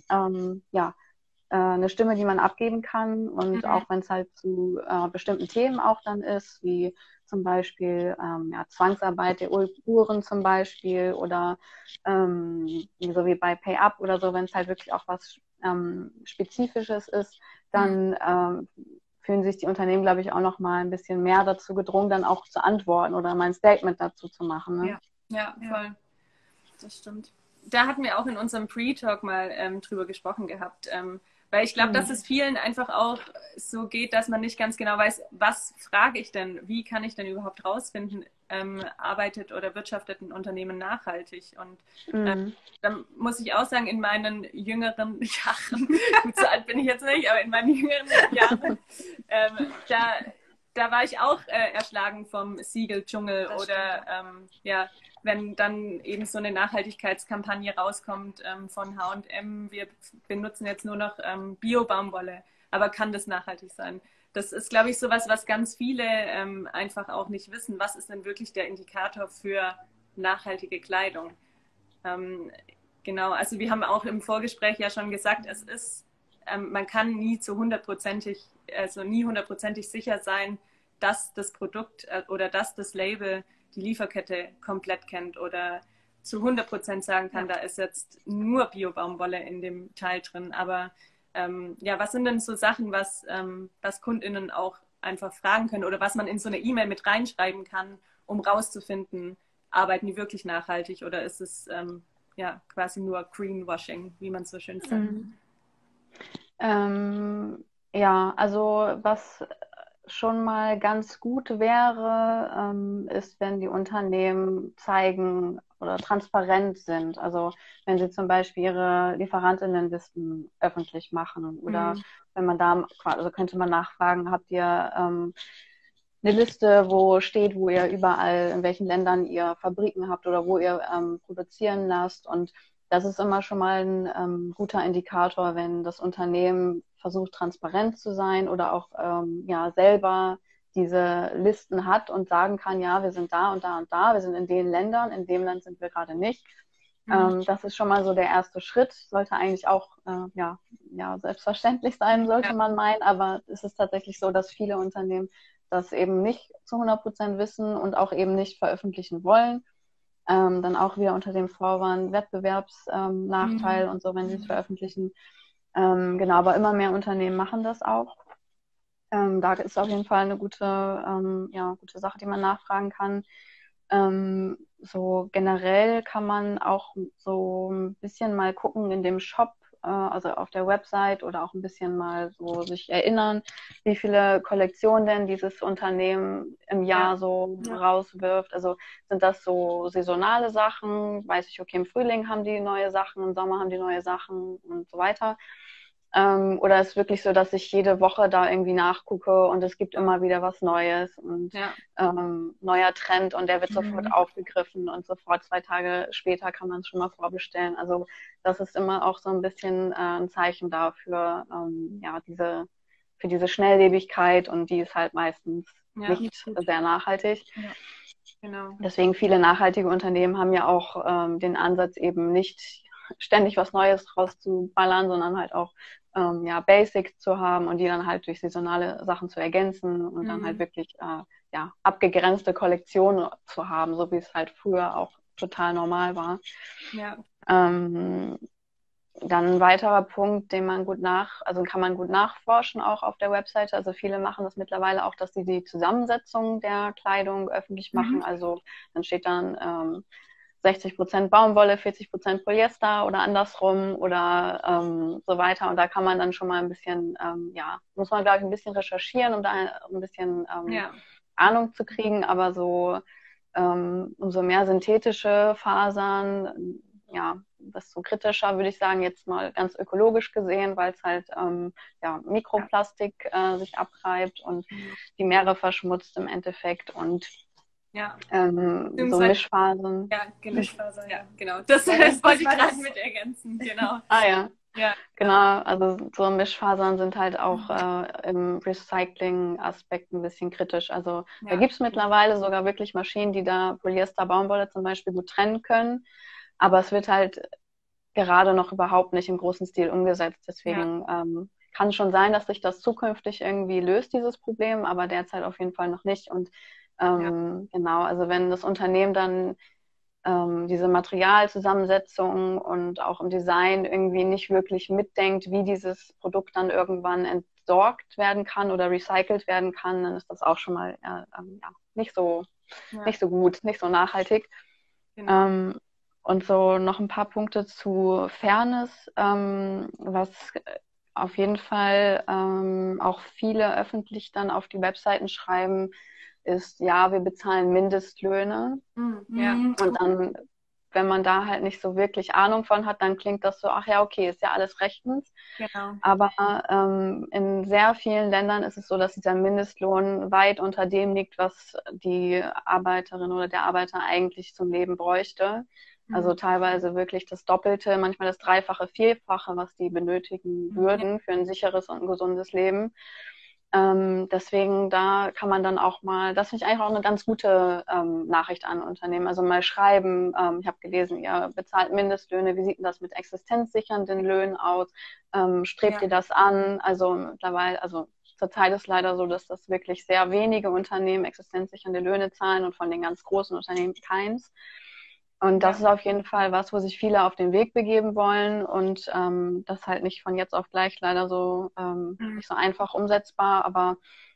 eine Stimme, die man abgeben kann und auch wenn es halt zu bestimmten Themen auch dann ist, wie zum Beispiel Zwangsarbeit der Uiguren zum Beispiel oder so wie bei PayUp oder so, wenn es halt wirklich auch was Spezifisches ist, dann fühlen sich die Unternehmen, glaube ich, auch noch mal ein bisschen mehr dazu gedrungen, dann auch zu antworten oder mal ein Statement dazu zu machen. Ne? Ja, voll. Das stimmt. Da hatten wir auch in unserem Pre-Talk mal drüber gesprochen gehabt, weil ich glaube, dass es vielen einfach auch so geht, dass man nicht ganz genau weiß, was frage ich denn, wie kann ich denn überhaupt rausfinden, arbeitet oder wirtschaftet ein Unternehmen nachhaltig? Und dann muss ich auch sagen, in meinen jüngeren Jahren, gut, so alt bin ich jetzt nicht, aber in meinen jüngeren Jahren, da war ich auch erschlagen vom Siegeldschungel oder wenn dann eben so eine Nachhaltigkeitskampagne rauskommt von H&M, wir benutzen jetzt nur noch Bio-Baumwolle, aber kann das nachhaltig sein? Das ist, glaube ich, sowas, was ganz viele einfach auch nicht wissen. Was ist denn wirklich der Indikator für nachhaltige Kleidung? Genau, also wir haben auch im Vorgespräch ja schon gesagt, es ist, man kann nie hundertprozentig sicher sein, dass das Produkt oder dass das Label die Lieferkette komplett kennt oder zu 100% sagen kann, da ist jetzt nur Bio-Baumwolle in dem Teil drin. Aber was sind denn so Sachen, was KundInnen auch einfach fragen können oder was man in so eine E-Mail mit reinschreiben kann, um rauszufinden, arbeiten die wirklich nachhaltig oder ist es quasi nur Greenwashing, wie man so schön sagt? Also was schon mal ganz gut wäre, ist, wenn die Unternehmen zeigen oder transparent sind. Also wenn sie zum Beispiel ihre Lieferantinnenlisten öffentlich machen oder wenn man da, also könnte man nachfragen, habt ihr eine Liste, wo steht, wo ihr überall, in welchen Ländern ihr Fabriken habt oder wo ihr produzieren lasst und das ist immer schon mal ein guter Indikator, wenn das Unternehmen versucht, transparent zu sein oder auch selber diese Listen hat und sagen kann, ja, wir sind da und da und da, wir sind in den Ländern, in dem Land sind wir gerade nicht. Das ist schon mal so der erste Schritt, sollte eigentlich auch selbstverständlich sein, sollte man meinen, aber es ist tatsächlich so, dass viele Unternehmen das eben nicht zu 100% wissen und auch eben nicht veröffentlichen wollen. Dann auch wieder unter dem Vorwand Wettbewerbsnachteil und so, wenn sie es veröffentlichen. Genau, aber immer mehr Unternehmen machen das auch. Da ist auf jeden Fall eine gute Sache, die man nachfragen kann. So generell kann man auch so ein bisschen mal gucken in dem Shop, also auf der Website oder auch ein bisschen mal so sich erinnern, wie viele Kollektionen denn dieses Unternehmen im Jahr rauswirft. Also sind das so saisonale Sachen? Weiß ich, okay, im Frühling haben die neue Sachen, im Sommer haben die neue Sachen und so weiter. Oder ist wirklich so, dass ich jede Woche da irgendwie nachgucke und es gibt immer wieder was Neues und neuer Trend und der wird sofort aufgegriffen und sofort 2 Tage später kann man es schon mal vorbestellen. Also das ist immer auch so ein bisschen ein Zeichen dafür, für diese Schnelllebigkeit und die ist halt meistens nicht sehr nachhaltig. Ja. Genau. Deswegen viele nachhaltige Unternehmen haben ja auch den Ansatz eben nicht ständig was Neues rauszuballern, sondern halt auch Basics zu haben und die dann halt durch saisonale Sachen zu ergänzen und dann halt wirklich abgegrenzte Kollektionen zu haben, so wie es halt früher auch total normal war. Ja. Dann ein weiterer Punkt, den man kann man gut nachforschen auch auf der Webseite. Also viele machen das mittlerweile auch, dass sie die Zusammensetzung der Kleidung öffentlich machen. Also dann steht dann 60% Baumwolle, 40% Polyester oder andersrum oder so weiter. Und da kann man dann schon mal ein bisschen, muss man, glaube ich, ein bisschen recherchieren, um da ein bisschen Ahnung zu kriegen. Aber so umso mehr synthetische Fasern, desto kritischer, würde ich sagen, jetzt mal ganz ökologisch gesehen, weil es halt Mikroplastik sich abtreibt und die Meere verschmutzt im Endeffekt und so Mischfasern. Ja, Mischfasern, ja, genau. Das wollte ich gerade mit ergänzen, genau. Ja, genau. Also so Mischfasern sind halt auch im Recycling-Aspekt ein bisschen kritisch. Also da gibt es mittlerweile sogar wirklich Maschinen, die da Polyester, Baumwolle zum Beispiel gut trennen können. Aber es wird halt gerade noch überhaupt nicht im großen Stil umgesetzt. Deswegen kann schon sein, dass sich das zukünftig irgendwie löst, dieses Problem, aber derzeit auf jeden Fall noch nicht. Und genau, also wenn das Unternehmen dann diese Materialzusammensetzung und auch im Design irgendwie nicht wirklich mitdenkt, wie dieses Produkt dann irgendwann entsorgt werden kann oder recycelt werden kann, dann ist das auch schon mal nicht so gut, nicht so nachhaltig. Genau. Und so noch ein paar Punkte zu Fairness, was auf jeden Fall auch viele öffentlich dann auf die Webseiten schreiben, ist, wir bezahlen Mindestlöhne. Und dann, wenn man da halt nicht so wirklich Ahnung von hat, dann klingt das so, ach ja, okay, ist ja alles rechtens. Genau. Aber in sehr vielen Ländern ist es so, dass dieser Mindestlohn weit unter dem liegt, was die Arbeiterin oder der Arbeiter eigentlich zum Leben bräuchte. Also teilweise wirklich das Doppelte, manchmal das Dreifache, Vierfache, was die benötigen würden für ein sicheres und ein gesundes Leben. Deswegen da kann man dann auch mal, das finde ich eigentlich auch eine ganz gute Nachricht an Unternehmen, also mal schreiben, ich habe gelesen, ihr bezahlt Mindestlöhne, wie sieht denn das mit existenzsichernden Löhnen aus, strebt ihr das an, also mittlerweile, also zurzeit ist leider so, dass das wirklich sehr wenige Unternehmen existenzsichernde Löhne zahlen und von den ganz großen Unternehmen keins. Und das ist auf jeden Fall was, wo sich viele auf den Weg begeben wollen und das halt nicht von jetzt auf gleich leider so nicht so einfach umsetzbar, aber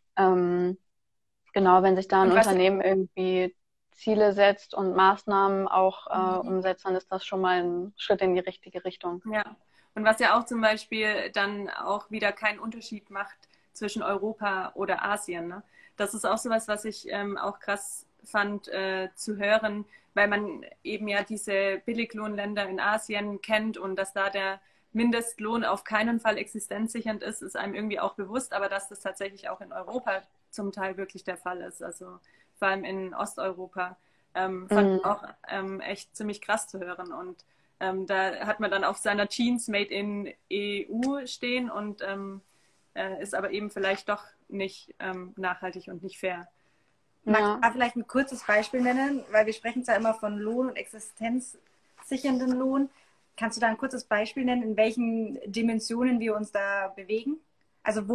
genau, wenn sich da ein Unternehmen irgendwie Ziele setzt und Maßnahmen auch umsetzt, dann ist das schon mal ein Schritt in die richtige Richtung. Ja, und was ja auch zum Beispiel dann auch wieder keinen Unterschied macht zwischen Europa oder Asien, ne? Das ist auch sowas, was ich auch krass fand zu hören, weil man eben ja diese Billiglohnländer in Asien kennt und dass da der Mindestlohn auf keinen Fall existenzsichernd ist, ist einem irgendwie auch bewusst, aber dass das tatsächlich auch in Europa zum Teil wirklich der Fall ist, also vor allem in Osteuropa, fand ich auch echt ziemlich krass zu hören und da hat man dann auf seiner Jeans Made in EU stehen und ist aber eben vielleicht doch nicht nachhaltig und nicht fair. Magst du da vielleicht ein kurzes Beispiel nennen? Weil wir sprechen zwar immer von Lohn und existenzsichernden Lohn. Kannst du da ein kurzes Beispiel nennen, in welchen Dimensionen wir uns da bewegen? Also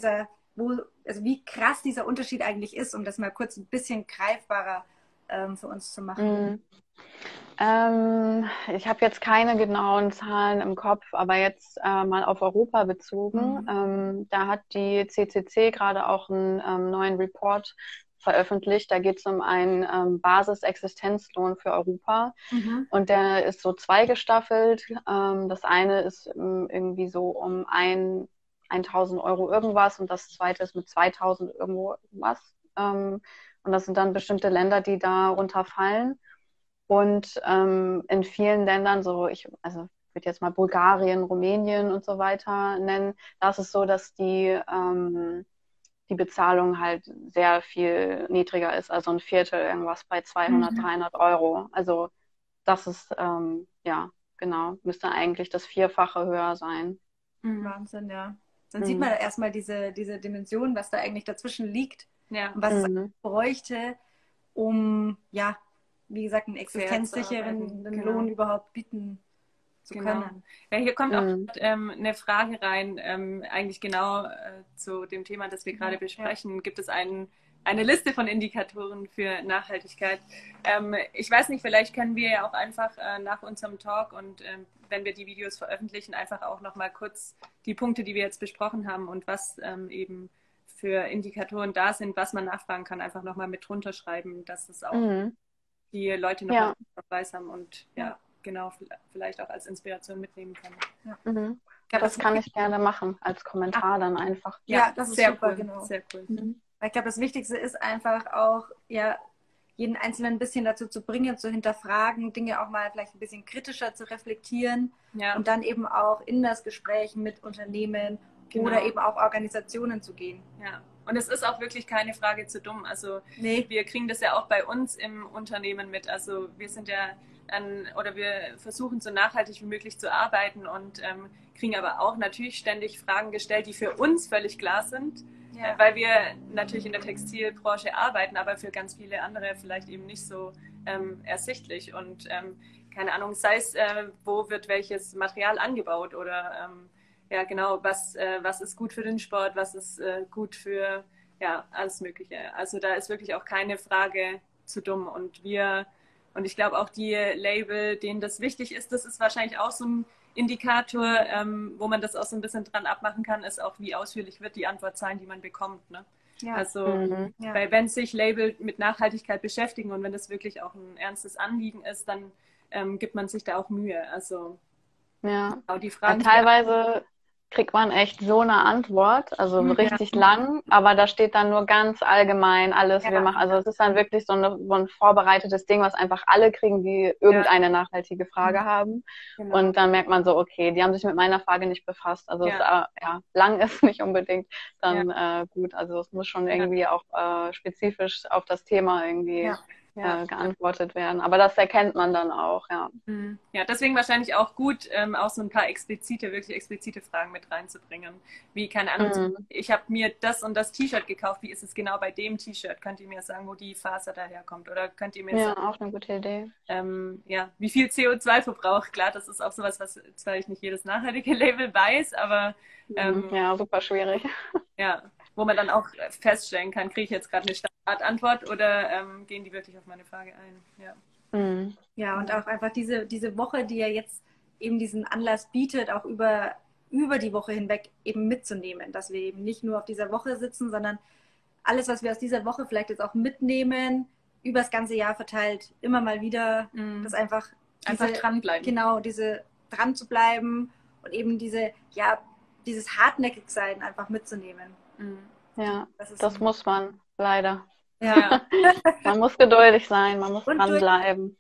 wie krass dieser Unterschied eigentlich ist, um das mal kurz ein bisschen greifbarer für uns zu machen. Ich habe jetzt keine genauen Zahlen im Kopf, aber jetzt mal auf Europa bezogen. Da hat die CCC gerade auch einen neuen Report veröffentlicht. Da geht es um einen Basisexistenzlohn für Europa. Und der ist so zweigestaffelt. Das eine ist irgendwie so um 1.000 Euro irgendwas und das zweite ist mit 2.000 irgendwas. Und das sind dann bestimmte Länder, die da runterfallen. Und in vielen Ländern, also würde jetzt mal Bulgarien, Rumänien und so weiter nennen, da ist es so, dass die Bezahlung halt sehr viel niedriger ist, also ein Viertel, irgendwas bei 200, 300 Euro. Also das ist, ja, genau, müsste eigentlich das Vierfache höher sein. Wahnsinn, ja. Dann sieht man erstmal diese Dimension, was da eigentlich dazwischen liegt und was es bräuchte, um, ja, wie gesagt, einen existenzsicheren Lohn überhaupt bieten zu können. Ja, hier kommt auch eine Frage rein, eigentlich genau zu dem Thema, das wir gerade besprechen. Gibt es eine Liste von Indikatoren für Nachhaltigkeit? Ich weiß nicht, vielleicht können wir ja auch einfach nach unserem Talk und wenn wir die Videos veröffentlichen, einfach auch nochmal kurz die Punkte, die wir jetzt besprochen haben und was eben für Indikatoren da sind, was man nachfragen kann, einfach nochmal mit drunter schreiben, dass es auch die Leute nochmal weiß haben und genau, vielleicht auch als Inspiration mitnehmen können. Ja, das kann ich gerne machen, als Kommentar dann einfach. Ja, das ist sehr super, cool. genau. Sehr cool. Ich glaube, das Wichtigste ist einfach auch, jeden Einzelnen ein bisschen dazu zu bringen, zu hinterfragen, Dinge auch mal vielleicht ein bisschen kritischer zu reflektieren und dann eben auch in das Gespräch mit Unternehmen oder eben auch Organisationen zu gehen. Ja. Und es ist auch wirklich keine Frage zu dumm. Also wir kriegen das ja auch bei uns im Unternehmen mit. Also wir sind ja wir versuchen so nachhaltig wie möglich zu arbeiten und kriegen aber auch natürlich ständig Fragen gestellt, die für uns völlig klar sind, weil wir natürlich in der Textilbranche arbeiten, aber für ganz viele andere vielleicht eben nicht so ersichtlich. Und keine Ahnung, sei es, wo wird welches Material angebaut oder ja genau, was ist gut für den Sport, was ist gut für alles Mögliche. Also da ist wirklich auch keine Frage zu dumm. Und ich glaube auch die Label, denen das wichtig ist, das ist wahrscheinlich auch so ein Indikator, wo man das auch so ein bisschen dran abmachen kann, ist auch, wie ausführlich wird die Antwort sein, die man bekommt. Ne? Ja. Also, weil wenn sich Label mit Nachhaltigkeit beschäftigen und wenn das wirklich auch ein ernstes Anliegen ist, dann gibt man sich da auch Mühe. Also, genau die Fragen, teilweise kriegt man echt so eine Antwort, also richtig lang, aber da steht dann nur ganz allgemein alles, wir machen. Also es ist dann wirklich so ein vorbereitetes Ding, was einfach alle kriegen, die irgendeine nachhaltige Frage haben. Genau. Und dann merkt man so, okay, die haben sich mit meiner Frage nicht befasst. Also es, lang ist nicht unbedingt dann gut. Also es muss schon irgendwie auch spezifisch auf das Thema irgendwie geantwortet werden. Aber das erkennt man dann auch, Ja, deswegen wahrscheinlich auch gut, auch so ein paar wirklich explizite Fragen mit reinzubringen. Wie, keine Ahnung, ich habe mir das und das T-Shirt gekauft, wie ist es genau bei dem T-Shirt? Könnt ihr mir sagen, wo die Faser daherkommt? Oder könnt ihr mir sagen, auch eine gute Idee. Wie viel CO2-Verbrauch? Klar, das ist auch sowas, was zwar ich nicht jedes nachhaltige Label weiß, aber super schwierig. Ja, wo man dann auch feststellen kann, kriege ich jetzt gerade eine Standardantwort oder gehen die wirklich auf meine Frage ein? Ja, und auch einfach diese Woche, die ja jetzt eben diesen Anlass bietet, auch über die Woche hinweg eben mitzunehmen, dass wir eben nicht nur auf dieser Woche sitzen, sondern alles, was wir aus dieser Woche vielleicht jetzt auch mitnehmen, über das ganze Jahr verteilt, immer mal wieder, das einfach dranbleiben. Genau, dran zu bleiben und eben dieses Hartnäckigsein einfach mitzunehmen. Ja, das muss man, leider. Ja. Man muss geduldig sein, man muss dranbleiben.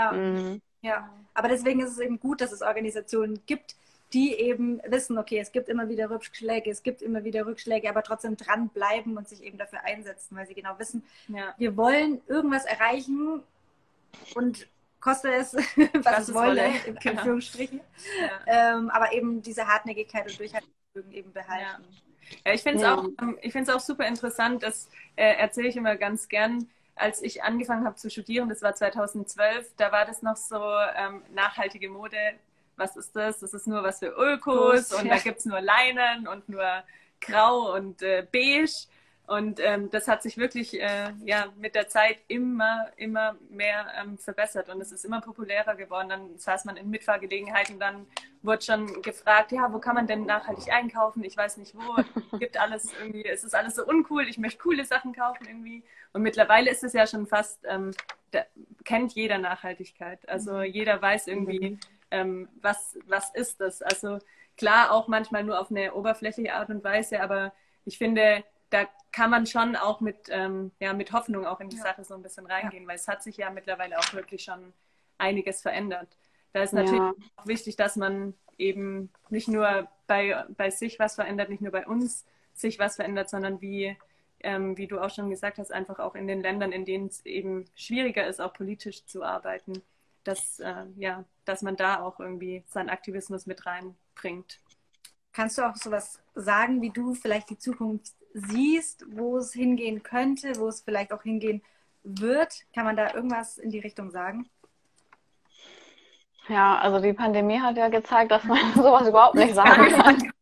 Ja, aber deswegen ist es eben gut, dass es Organisationen gibt, die eben wissen, okay, es gibt immer wieder Rückschläge, aber trotzdem dranbleiben und sich eben dafür einsetzen, weil sie genau wissen, wir wollen irgendwas erreichen und koste es, was es wolle, in Anführungsstrichen. Aber eben diese Hartnäckigkeit und Durchhaltevermögen eben behalten. Ja, ich finde es auch super interessant, das erzähle ich immer ganz gern, als ich angefangen habe zu studieren, das war 2012, da war das noch so nachhaltige Mode. Was ist das? Das ist nur was für Ökos und da gibt es nur Leinen und nur Grau und Beige. Und das hat sich wirklich mit der Zeit immer mehr verbessert und es ist immer populärer geworden. Dann saß man in Mitfahrgelegenheiten, dann wurde schon gefragt, wo kann man denn nachhaltig einkaufen? Ich weiß nicht wo. Gibt alles irgendwie, es ist alles so uncool, ich möchte coole Sachen kaufen irgendwie. Und mittlerweile ist es ja schon fast, kennt jeder Nachhaltigkeit. Also jeder weiß irgendwie, was ist das? Also klar, auch manchmal nur auf eine oberflächliche Art und Weise, aber ich finde, da kann man schon auch mit Hoffnung auch in die Sache so ein bisschen reingehen, weil es hat sich ja mittlerweile auch wirklich schon einiges verändert. da ist natürlich auch wichtig, dass man eben nicht nur bei sich was verändert, nicht nur bei uns sich was verändert, sondern wie du auch schon gesagt hast, einfach auch in den Ländern, in denen es eben schwieriger ist, auch politisch zu arbeiten, dass man da auch irgendwie seinen Aktivismus mit reinbringt. Kannst du auch sowas sagen, wie du vielleicht die Zukunft siehst, wo es hingehen könnte, wo es vielleicht auch hingehen wird? Kann man da irgendwas in die Richtung sagen? Ja, also die Pandemie hat ja gezeigt, dass man sowas überhaupt nicht sagen kann.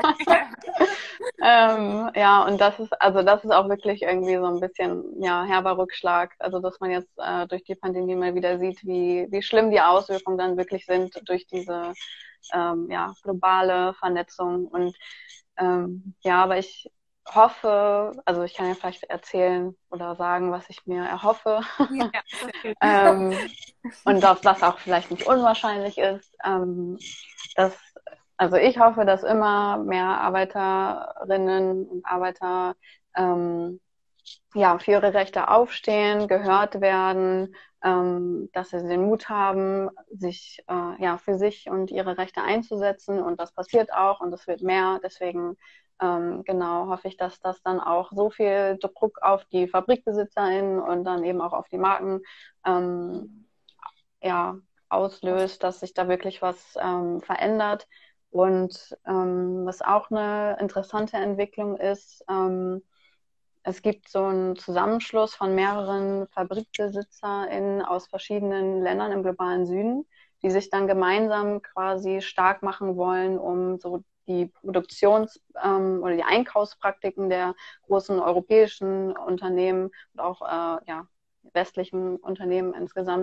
Ja, und das ist auch wirklich irgendwie so ein bisschen, herber Rückschlag. Also, dass man jetzt durch die Pandemie mal wieder sieht, wie schlimm die Auswirkungen dann wirklich sind durch diese, globale Vernetzung. Und, aber ich hoffe, also ich kann ja vielleicht erzählen oder sagen, was ich mir erhoffe. Ja, und dass das auch vielleicht nicht unwahrscheinlich ist, also ich hoffe, dass immer mehr Arbeiterinnen und Arbeiter für ihre Rechte aufstehen, gehört werden, dass sie den Mut haben, sich für sich und ihre Rechte einzusetzen. Und das passiert auch und es wird mehr. Deswegen hoffe ich, dass das dann auch so viel Druck auf die FabrikbesitzerInnen und dann eben auch auf die Marken auslöst, dass sich da wirklich was verändert. Und was auch eine interessante Entwicklung ist, es gibt so einen Zusammenschluss von mehreren FabrikbesitzerInnen aus verschiedenen Ländern im globalen Süden, die sich dann gemeinsam quasi stark machen wollen, um so die oder die Einkaufspraktiken der großen europäischen Unternehmen und auch westlichen Unternehmen insgesamt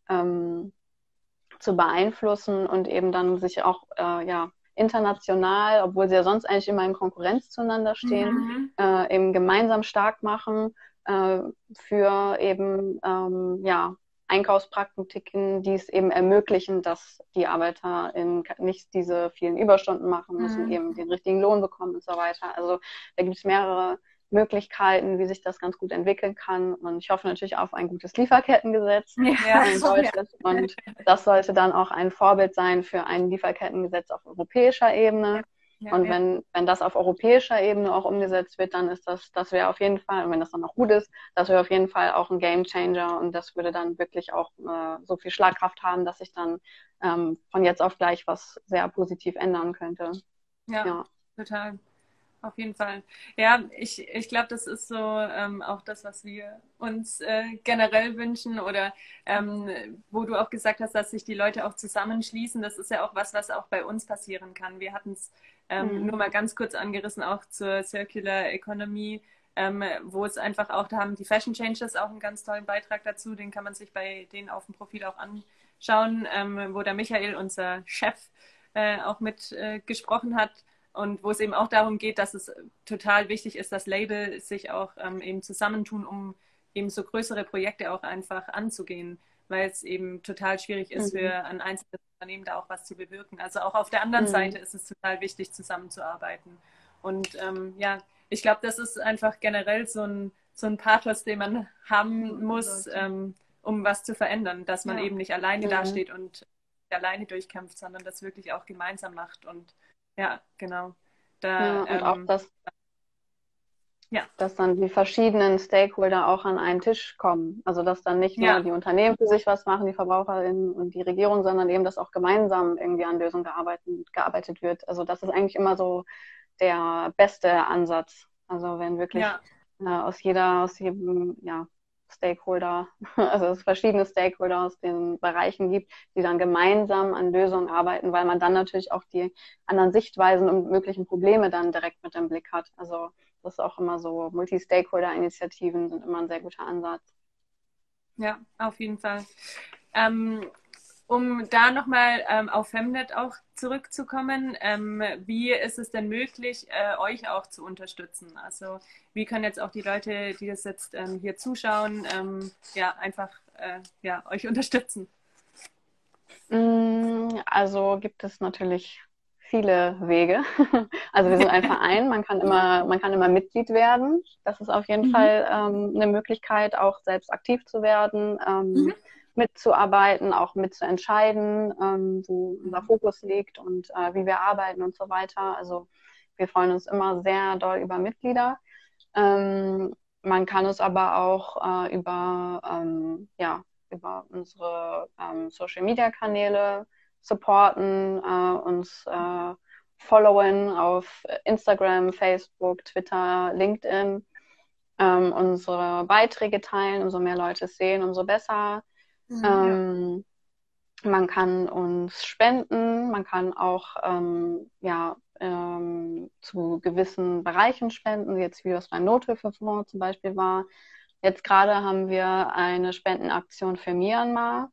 zu beeinflussen und eben dann sich auch international, obwohl sie ja sonst eigentlich immer in Konkurrenz zueinander stehen, eben gemeinsam stark machen für eben Einkaufspraktiken, die es eben ermöglichen, dass die Arbeiter nicht diese vielen Überstunden machen müssen, eben den richtigen Lohn bekommen und so weiter. Also da gibt es mehrere Möglichkeiten, wie sich das ganz gut entwickeln kann. Und ich hoffe natürlich auf ein gutes Lieferkettengesetz in Deutschland. Und das sollte dann auch ein Vorbild sein für ein Lieferkettengesetz auf europäischer Ebene. Und wenn das auf europäischer Ebene auch umgesetzt wird, dann ist das wäre auf jeden Fall, und wenn das dann auch gut ist, das wäre auf jeden Fall auch ein Gamechanger und das würde dann wirklich auch so viel Schlagkraft haben, dass sich dann von jetzt auf gleich was sehr positiv ändern könnte. Ja, total. Auf jeden Fall. Ja, ich glaube, das ist so auch das, was wir uns generell wünschen oder wo du auch gesagt hast, dass sich die Leute auch zusammenschließen. Das ist ja auch was auch bei uns passieren kann. Wir hatten es nur mal ganz kurz angerissen, auch zur Circular Economy, wo es einfach auch, da haben die Fashion Changers auch einen ganz tollen Beitrag dazu. Den kann man sich bei denen auf dem Profil auch anschauen, wo der Michael, unser Chef, auch mit gesprochen hat. Und wo es eben auch darum geht, dass es total wichtig ist, dass Label sich auch eben zusammentun, um eben so größere Projekte auch einfach anzugehen, weil es eben total schwierig ist, für ein einzelnes Unternehmen da auch was zu bewirken. Also auch auf der anderen Seite ist es total wichtig, zusammenzuarbeiten. Und ich glaube, das ist einfach generell so ein Pathos, den man haben muss, um was zu verändern, dass man eben nicht alleine dasteht und alleine durchkämpft, sondern das wirklich auch gemeinsam macht. Und ja, genau. Und auch, dass dann die verschiedenen Stakeholder auch an einen Tisch kommen. Also, dass dann nicht nur die Unternehmen für sich was machen, die VerbraucherInnen und die Regierung, sondern eben, dass auch gemeinsam irgendwie an Lösungen gearbeitet wird. Also, das ist eigentlich immer so der beste Ansatz. Also, wenn wirklich aus jedem Stakeholder, also es verschiedene Stakeholder aus den Bereichen gibt, die dann gemeinsam an Lösungen arbeiten, weil man dann natürlich auch die anderen Sichtweisen und möglichen Probleme dann direkt mit im Blick hat. Also das ist auch immer so, Multi-Stakeholder-Initiativen sind immer ein sehr guter Ansatz. Ja, auf jeden Fall. Um da nochmal auf Femnet auch zurückzukommen, wie ist es denn möglich, euch auch zu unterstützen? Also wie können jetzt auch die Leute, die das jetzt hier zuschauen, euch unterstützen? Also gibt es natürlich viele Wege. Also wir sind ein Verein, man kann immer Mitglied werden. Das ist auf jeden Fall eine Möglichkeit, auch selbst aktiv zu werden. mitzuarbeiten, auch mitzuentscheiden, wo unser Fokus liegt und wie wir arbeiten und so weiter. Also wir freuen uns immer sehr doll über Mitglieder. Man kann uns aber auch über unsere Social-Media-Kanäle supporten, uns followen auf Instagram, Facebook, Twitter, LinkedIn, unsere Beiträge teilen. Umso mehr Leute es sehen, umso besser. Man kann uns spenden, man kann auch zu gewissen Bereichen spenden, jetzt wie das beim Nothilfefonds zum Beispiel war. Jetzt gerade haben wir eine Spendenaktion für Myanmar.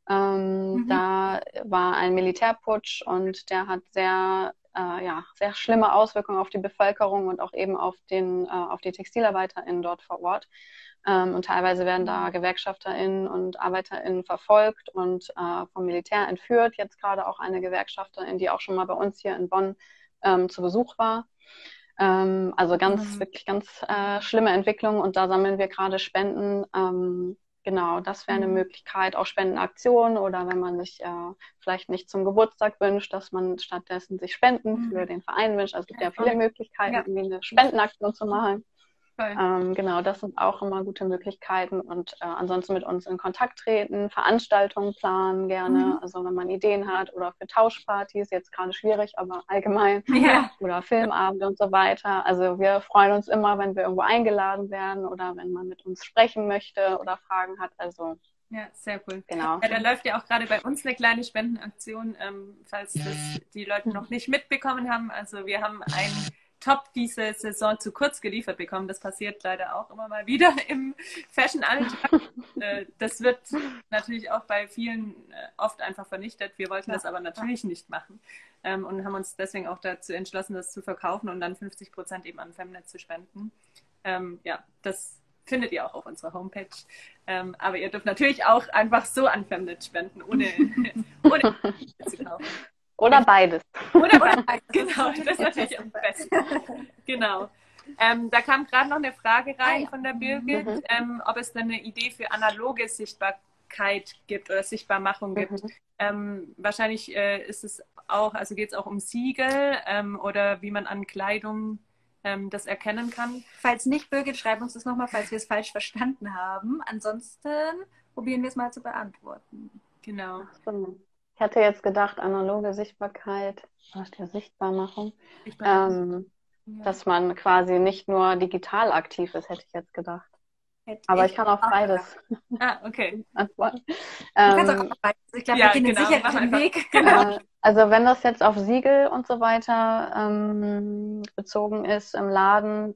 Da war ein Militärputsch und der hat sehr schlimme Auswirkungen auf die Bevölkerung und auch eben auf die TextilarbeiterInnen dort vor Ort. Und teilweise werden da GewerkschafterInnen und ArbeiterInnen verfolgt und vom Militär entführt. Jetzt gerade auch eine Gewerkschafterin, die auch schon mal bei uns hier in Bonn zu Besuch war. Also wirklich ganz schlimme Entwicklung und da sammeln wir gerade Spenden. Genau, das wäre eine Möglichkeit, auch Spendenaktionen oder wenn man sich vielleicht nicht zum Geburtstag wünscht, dass man stattdessen sich Spenden für den Verein wünscht. Also es gibt ja viele Möglichkeiten, irgendwie eine Spendenaktion zu machen. Genau, das sind auch immer gute Möglichkeiten und ansonsten mit uns in Kontakt treten, Veranstaltungen planen gerne, also wenn man Ideen hat oder für Tauschpartys, jetzt gerade schwierig, aber allgemein oder Filmabende und so weiter. Also wir freuen uns immer, wenn wir irgendwo eingeladen werden oder wenn man mit uns sprechen möchte oder Fragen hat. Also ja, sehr cool. Genau. Ja, da läuft ja auch gerade bei uns eine kleine Spendenaktion, falls das die Leute noch nicht mitbekommen haben. Also wir haben ein Top diese Saison zu kurz geliefert bekommen. Das passiert leider auch immer mal wieder im Fashion-Alltag. Das wird natürlich auch bei vielen oft einfach vernichtet. Wir wollten das aber natürlich nicht machen und haben uns deswegen auch dazu entschlossen, das zu verkaufen und dann 50% eben an Femnet zu spenden. Das findet ihr auch auf unserer Homepage. Aber ihr dürft natürlich auch einfach so an Femnet spenden, ohne zu kaufen. Oder beides. Oder beides, genau. Das ist natürlich am besten. Genau. Da kam gerade noch eine Frage rein von der Birgit, ob es denn eine Idee für analoge Sichtbarkeit gibt oder Sichtbarmachung gibt. Wahrscheinlich ist es auch, also geht es auch um Siegel oder wie man an Kleidung das erkennen kann. Falls nicht, Birgit, schreib uns das nochmal, falls wir es falsch verstanden haben. Ansonsten probieren wir es mal zu beantworten. Genau. Ich hatte jetzt gedacht, analoge Sichtbarkeit, Sichtbarmachung, dass man quasi nicht nur digital aktiv ist, hätte ich jetzt gedacht. Aber ich kann auch beides. Okay. Du kannst auch beides. Ich glaube, wir gehen den sicheren Weg. Also wenn das jetzt auf Siegel und so weiter bezogen ist im Laden,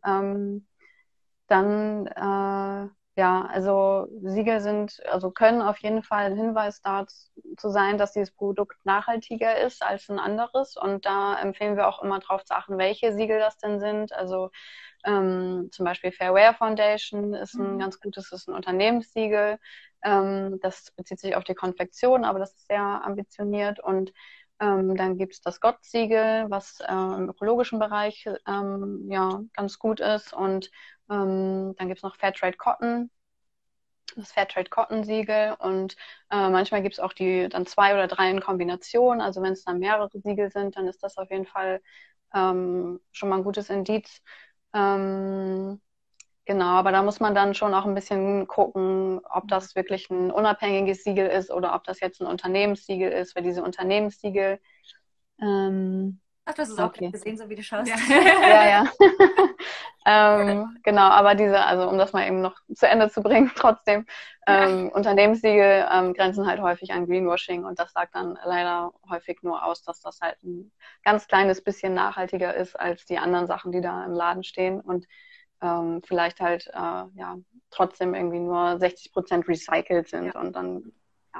dann also Siegel können auf jeden Fall ein Hinweis dazu sein, dass dieses Produkt nachhaltiger ist als ein anderes. Und da empfehlen wir auch immer drauf zu achten, welche Siegel das denn sind. Also zum Beispiel Fair Wear Foundation ist ein ganz gutes, ist ein Unternehmenssiegel. Das bezieht sich auf die Konfektion, aber das ist sehr ambitioniert. Und dann gibt es das GOTS-Siegel, was im ökologischen Bereich ganz gut ist. Und dann gibt es noch Fairtrade Cotton, das Fairtrade Cotton Siegel und manchmal gibt es auch dann 2 oder 3 in Kombination. Also wenn es dann mehrere Siegel sind, dann ist das auf jeden Fall schon mal ein gutes Indiz. Genau, aber da muss man dann schon auch ein bisschen gucken, ob das wirklich ein unabhängiges Siegel ist oder ob das jetzt ein Unternehmenssiegel ist, weil diese Unternehmenssiegel Ach, das ist auch gesehen, so wie du schaust. Ja. Genau, aber um das mal eben noch zu Ende zu bringen, trotzdem, Unternehmenssiegel grenzen halt häufig an Greenwashing und das sagt dann leider häufig nur aus, dass das halt ein ganz kleines bisschen nachhaltiger ist als die anderen Sachen, die da im Laden stehen und vielleicht halt trotzdem irgendwie nur 60% recycelt sind und dann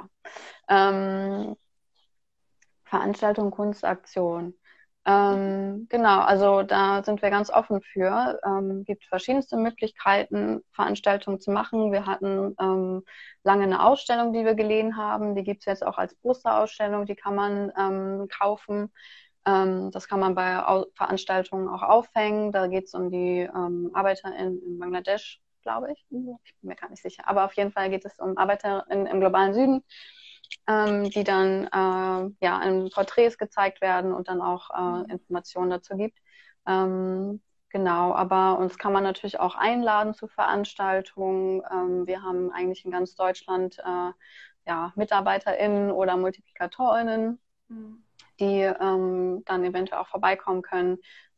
Veranstaltung, Kunstaktion. Genau, also da sind wir ganz offen für. Gibt verschiedenste Möglichkeiten, Veranstaltungen zu machen. Wir hatten lange eine Ausstellung, die wir geliehen haben. Die gibt es jetzt auch als Posterausstellung, die kann man kaufen. Das kann man bei Veranstaltungen auch aufhängen. Da geht es um die ArbeiterInnen in Bangladesch glaube ich. Ich bin mir gar nicht sicher. Aber auf jeden Fall geht es um Arbeiter im globalen Süden, die dann in Porträts gezeigt werden und dann auch Informationen dazu gibt. Genau, aber uns kann man natürlich auch einladen zu Veranstaltungen. Wir haben eigentlich in ganz Deutschland MitarbeiterInnen oder MultiplikatorInnen, die dann eventuell auch vorbeikommen können.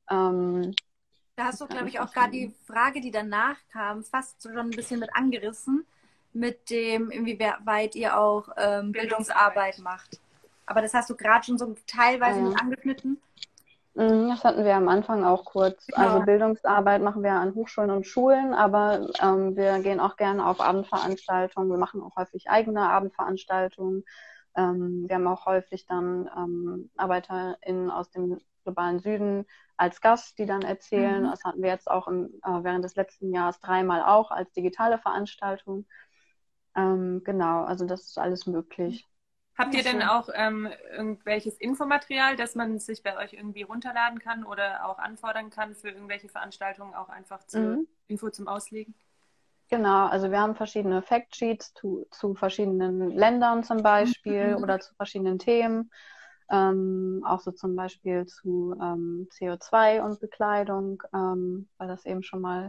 Da hast du, glaube ich, auch gerade die Frage, die danach kam, fast schon ein bisschen mit angerissen, mit dem, inwieweit ihr auch Bildungsarbeit macht. Aber das hast du gerade schon so teilweise mit angeschnitten. Das hatten wir am Anfang auch kurz. Genau. Also Bildungsarbeit machen wir an Hochschulen und Schulen, aber wir gehen auch gerne auf Abendveranstaltungen. Wir machen auch häufig eigene Abendveranstaltungen. Wir haben auch häufig dann ArbeiterInnen aus dem globalen Süden als Gast, die dann erzählen. Das hatten wir jetzt auch während des letzten Jahres 3-mal auch als digitale Veranstaltung. Genau, also das ist alles möglich. Habt ihr denn auch irgendwelches Infomaterial, das man sich bei euch irgendwie runterladen kann oder auch anfordern kann für irgendwelche Veranstaltungen, auch einfach zur Info zum Auslegen? Genau, also wir haben verschiedene Factsheets zu verschiedenen Ländern zum Beispiel oder zu verschiedenen Themen. Auch so zum Beispiel zu CO2 und Bekleidung, weil das eben schon mal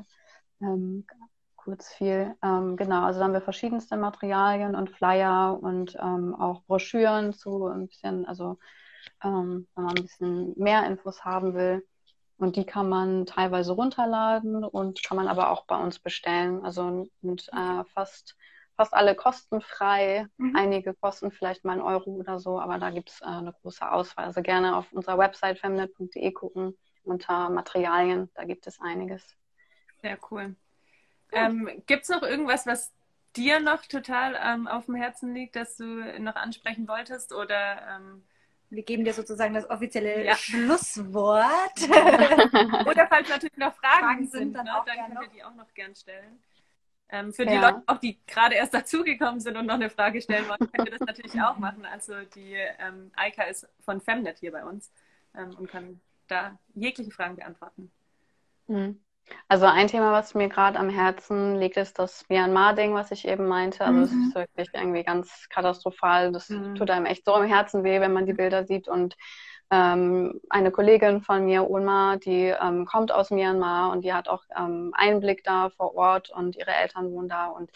kurz fiel. Genau, also da haben wir verschiedenste Materialien und Flyer und auch Broschüren zu ein bisschen, also wenn man ein bisschen mehr Infos haben will. Und die kann man teilweise runterladen und kann man aber auch bei uns bestellen. Also und fast alle kostenfrei. Einige kosten vielleicht mal €1 oder so, aber da gibt es eine große Auswahl. Also gerne auf unserer Website femnet.de gucken unter Materialien. Da gibt es einiges. Sehr cool. Gibt es noch irgendwas, was dir noch total auf dem Herzen liegt, das du noch ansprechen wolltest? Oder wir geben dir sozusagen das offizielle Schlusswort. Oder falls natürlich noch Fragen sind, dann können wir die auch noch gern stellen. Für die Leute, auch die gerade erst dazugekommen sind und noch eine Frage stellen wollen, könnt ihr das natürlich auch machen. Also die Eika ist von Femnet hier bei uns und kann da jegliche Fragen beantworten. Also ein Thema, was mir gerade am Herzen liegt, ist das Myanmar-Ding, was ich eben meinte. Also es ist wirklich irgendwie ganz katastrophal. Das tut einem echt so im Herzen weh, wenn man die Bilder sieht. Und eine Kollegin von mir, Ulma, die kommt aus Myanmar und die hat auch Einblick da vor Ort und ihre Eltern wohnen da. Und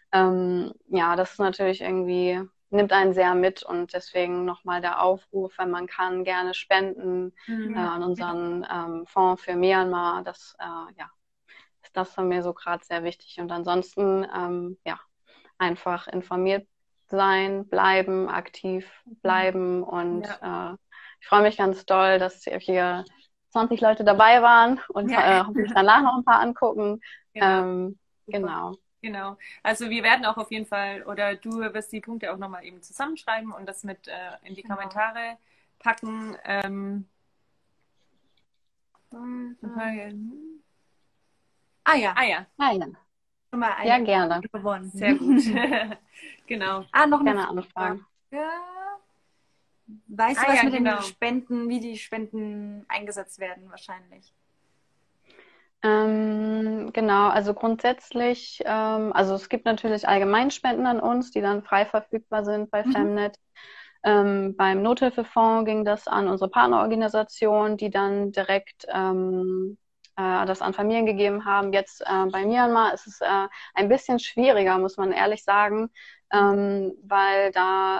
das ist natürlich irgendwie, nimmt einen sehr mit und deswegen nochmal der Aufruf, wenn man kann, gerne spenden an unseren Fonds für Myanmar. Das ist das von mir so gerade sehr wichtig. Und ansonsten einfach informiert sein, bleiben, aktiv bleiben und ich freue mich ganz doll, dass hier 20 Leute dabei waren und hoffentlich danach noch ein paar angucken. Genau. Also wir werden auch auf jeden Fall, oder du wirst die Punkte auch nochmal eben zusammenschreiben und das mit in die Kommentare packen. Schon mal eine gerne. Gewonnen. Sehr gut. Genau. Noch eine gerne anfragen. Weißt du, was mit den Spenden, wie die Spenden eingesetzt werden wahrscheinlich? Genau, also grundsätzlich, also es gibt natürlich Allgemeinspenden an uns, die dann frei verfügbar sind bei Femnet. Beim Nothilfefonds ging das an unsere Partnerorganisation, die dann direkt das an Familien gegeben haben. Jetzt bei Myanmar ist es ein bisschen schwieriger, muss man ehrlich sagen, weil da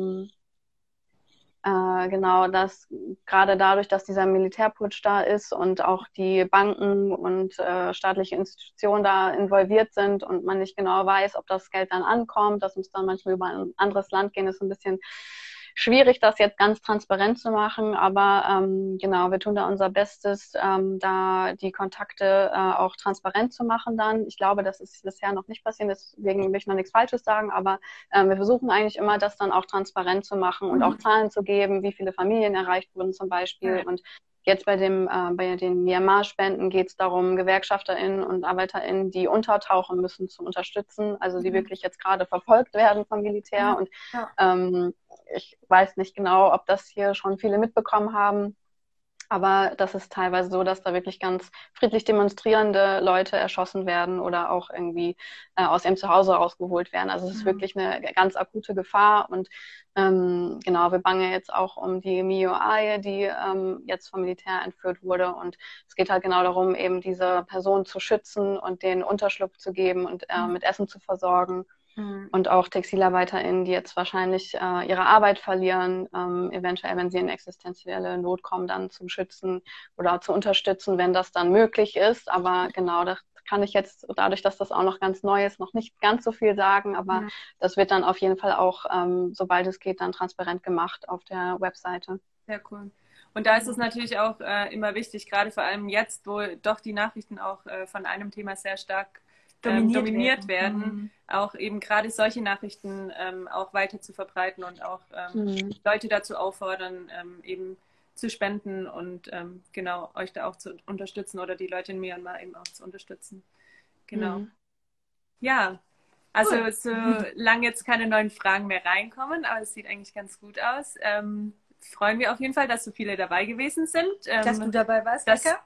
dass gerade dadurch, dass dieser Militärputsch da ist und auch die Banken und staatliche Institutionen da involviert sind und man nicht genau weiß, ob das Geld dann ankommt, das muss dann manchmal über ein anderes Land gehen, ist ein bisschen schwierig, das jetzt ganz transparent zu machen, aber wir tun da unser Bestes, da die Kontakte auch transparent zu machen dann. Ich glaube, das ist bisher noch nicht passiert, deswegen will ich noch nichts Falsches sagen, aber wir versuchen eigentlich immer, das dann auch transparent zu machen und auch Zahlen zu geben, wie viele Familien erreicht wurden zum Beispiel. Und jetzt bei den Myanmar-Spenden geht es darum, GewerkschafterInnen und ArbeiterInnen, die untertauchen müssen, zu unterstützen, also die wirklich jetzt gerade verfolgt werden vom Militär. Und ich weiß nicht genau, ob das hier schon viele mitbekommen haben. Aber das ist teilweise so, dass da wirklich ganz friedlich demonstrierende Leute erschossen werden oder auch irgendwie aus ihrem Zuhause rausgeholt werden. Also es ist wirklich eine ganz akute Gefahr. Und genau, wir bangen jetzt auch um die Mio Aye, die jetzt vom Militär entführt wurde. Und es geht halt genau darum, eben diese Person zu schützen und denen Unterschlupf zu geben und mit Essen zu versorgen. Und auch TexilarbeiterInnen, die jetzt wahrscheinlich ihre Arbeit verlieren, eventuell, wenn sie in existenzielle Not kommen, dann zu schützen oder zu unterstützen, wenn das dann möglich ist. Aber genau, das kann ich jetzt, dadurch, dass das auch noch ganz neu ist, noch nicht ganz so viel sagen. Aber das wird dann auf jeden Fall auch, sobald es geht, dann transparent gemacht auf der Webseite. Sehr cool. Und da ist es natürlich auch immer wichtig, gerade vor allem jetzt, wo doch die Nachrichten auch von einem Thema sehr stark dominiert werden, auch eben gerade solche Nachrichten auch weiter zu verbreiten und auch Leute dazu auffordern, eben zu spenden und genau euch da auch zu unterstützen oder die Leute in Myanmar eben auch zu unterstützen. Genau. Ja, also solange jetzt keine neuen Fragen mehr reinkommen, aber es sieht eigentlich ganz gut aus, freuen wir auf jeden Fall, dass so viele dabei gewesen sind. Dass du dabei warst, Eike.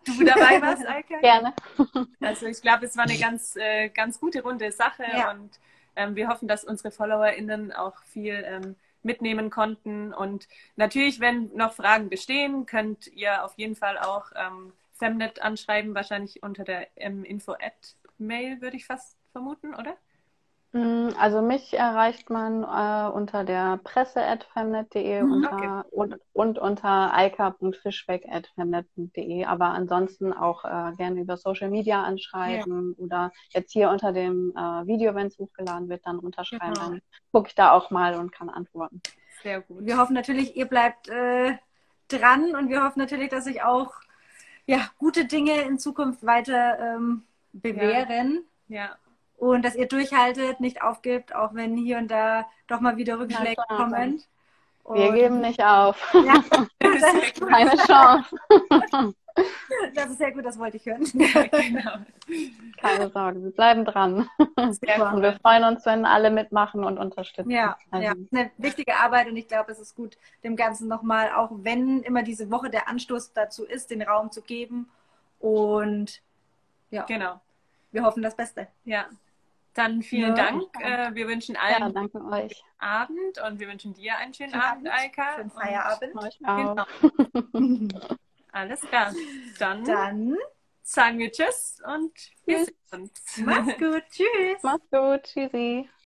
Gerne. Also ich glaube, es war eine ganz gute runde Sache und wir hoffen, dass unsere FollowerInnen auch viel mitnehmen konnten. Und natürlich, wenn noch Fragen bestehen, könnt ihr auf jeden Fall auch Femnet anschreiben, wahrscheinlich unter der Info@mail, würde ich fast vermuten, oder? Also mich erreicht man unter der presse@femnet.de und unter eika.fischbeck@femnet.de, aber ansonsten auch gerne über Social Media anschreiben oder jetzt hier unter dem Video, wenn es hochgeladen wird, dann runterschreiben. Genau. Dann gucke ich da auch mal und kann antworten. Sehr gut. Wir hoffen natürlich, ihr bleibt dran und wir hoffen natürlich, dass sich auch gute Dinge in Zukunft weiter bewähren. Ja. Und dass ihr durchhaltet, nicht aufgibt, auch wenn hier und da doch mal wieder Rückschläge kommen. Wir geben nicht auf. Ja, keine Chance. Das ist sehr gut, das wollte ich hören. Genau. Keine Sorge, wir bleiben dran. Und wir freuen uns, wenn alle mitmachen und unterstützen. Ja, eine wichtige Arbeit und ich glaube, es ist gut, dem Ganzen nochmal, auch wenn immer diese Woche der Anstoß dazu ist, den Raum zu geben. Und genau. Wir hoffen das Beste. Ja. Dann vielen Dank. Wir wünschen allen danke euch. Abend und wir wünschen dir einen schönen Abend, Eika. Schönen Feierabend. Genau. Alles klar. Dann sagen wir Tschüss und wir sehen uns. Mach's gut. Tschüss. Mach's gut. Tschüssi.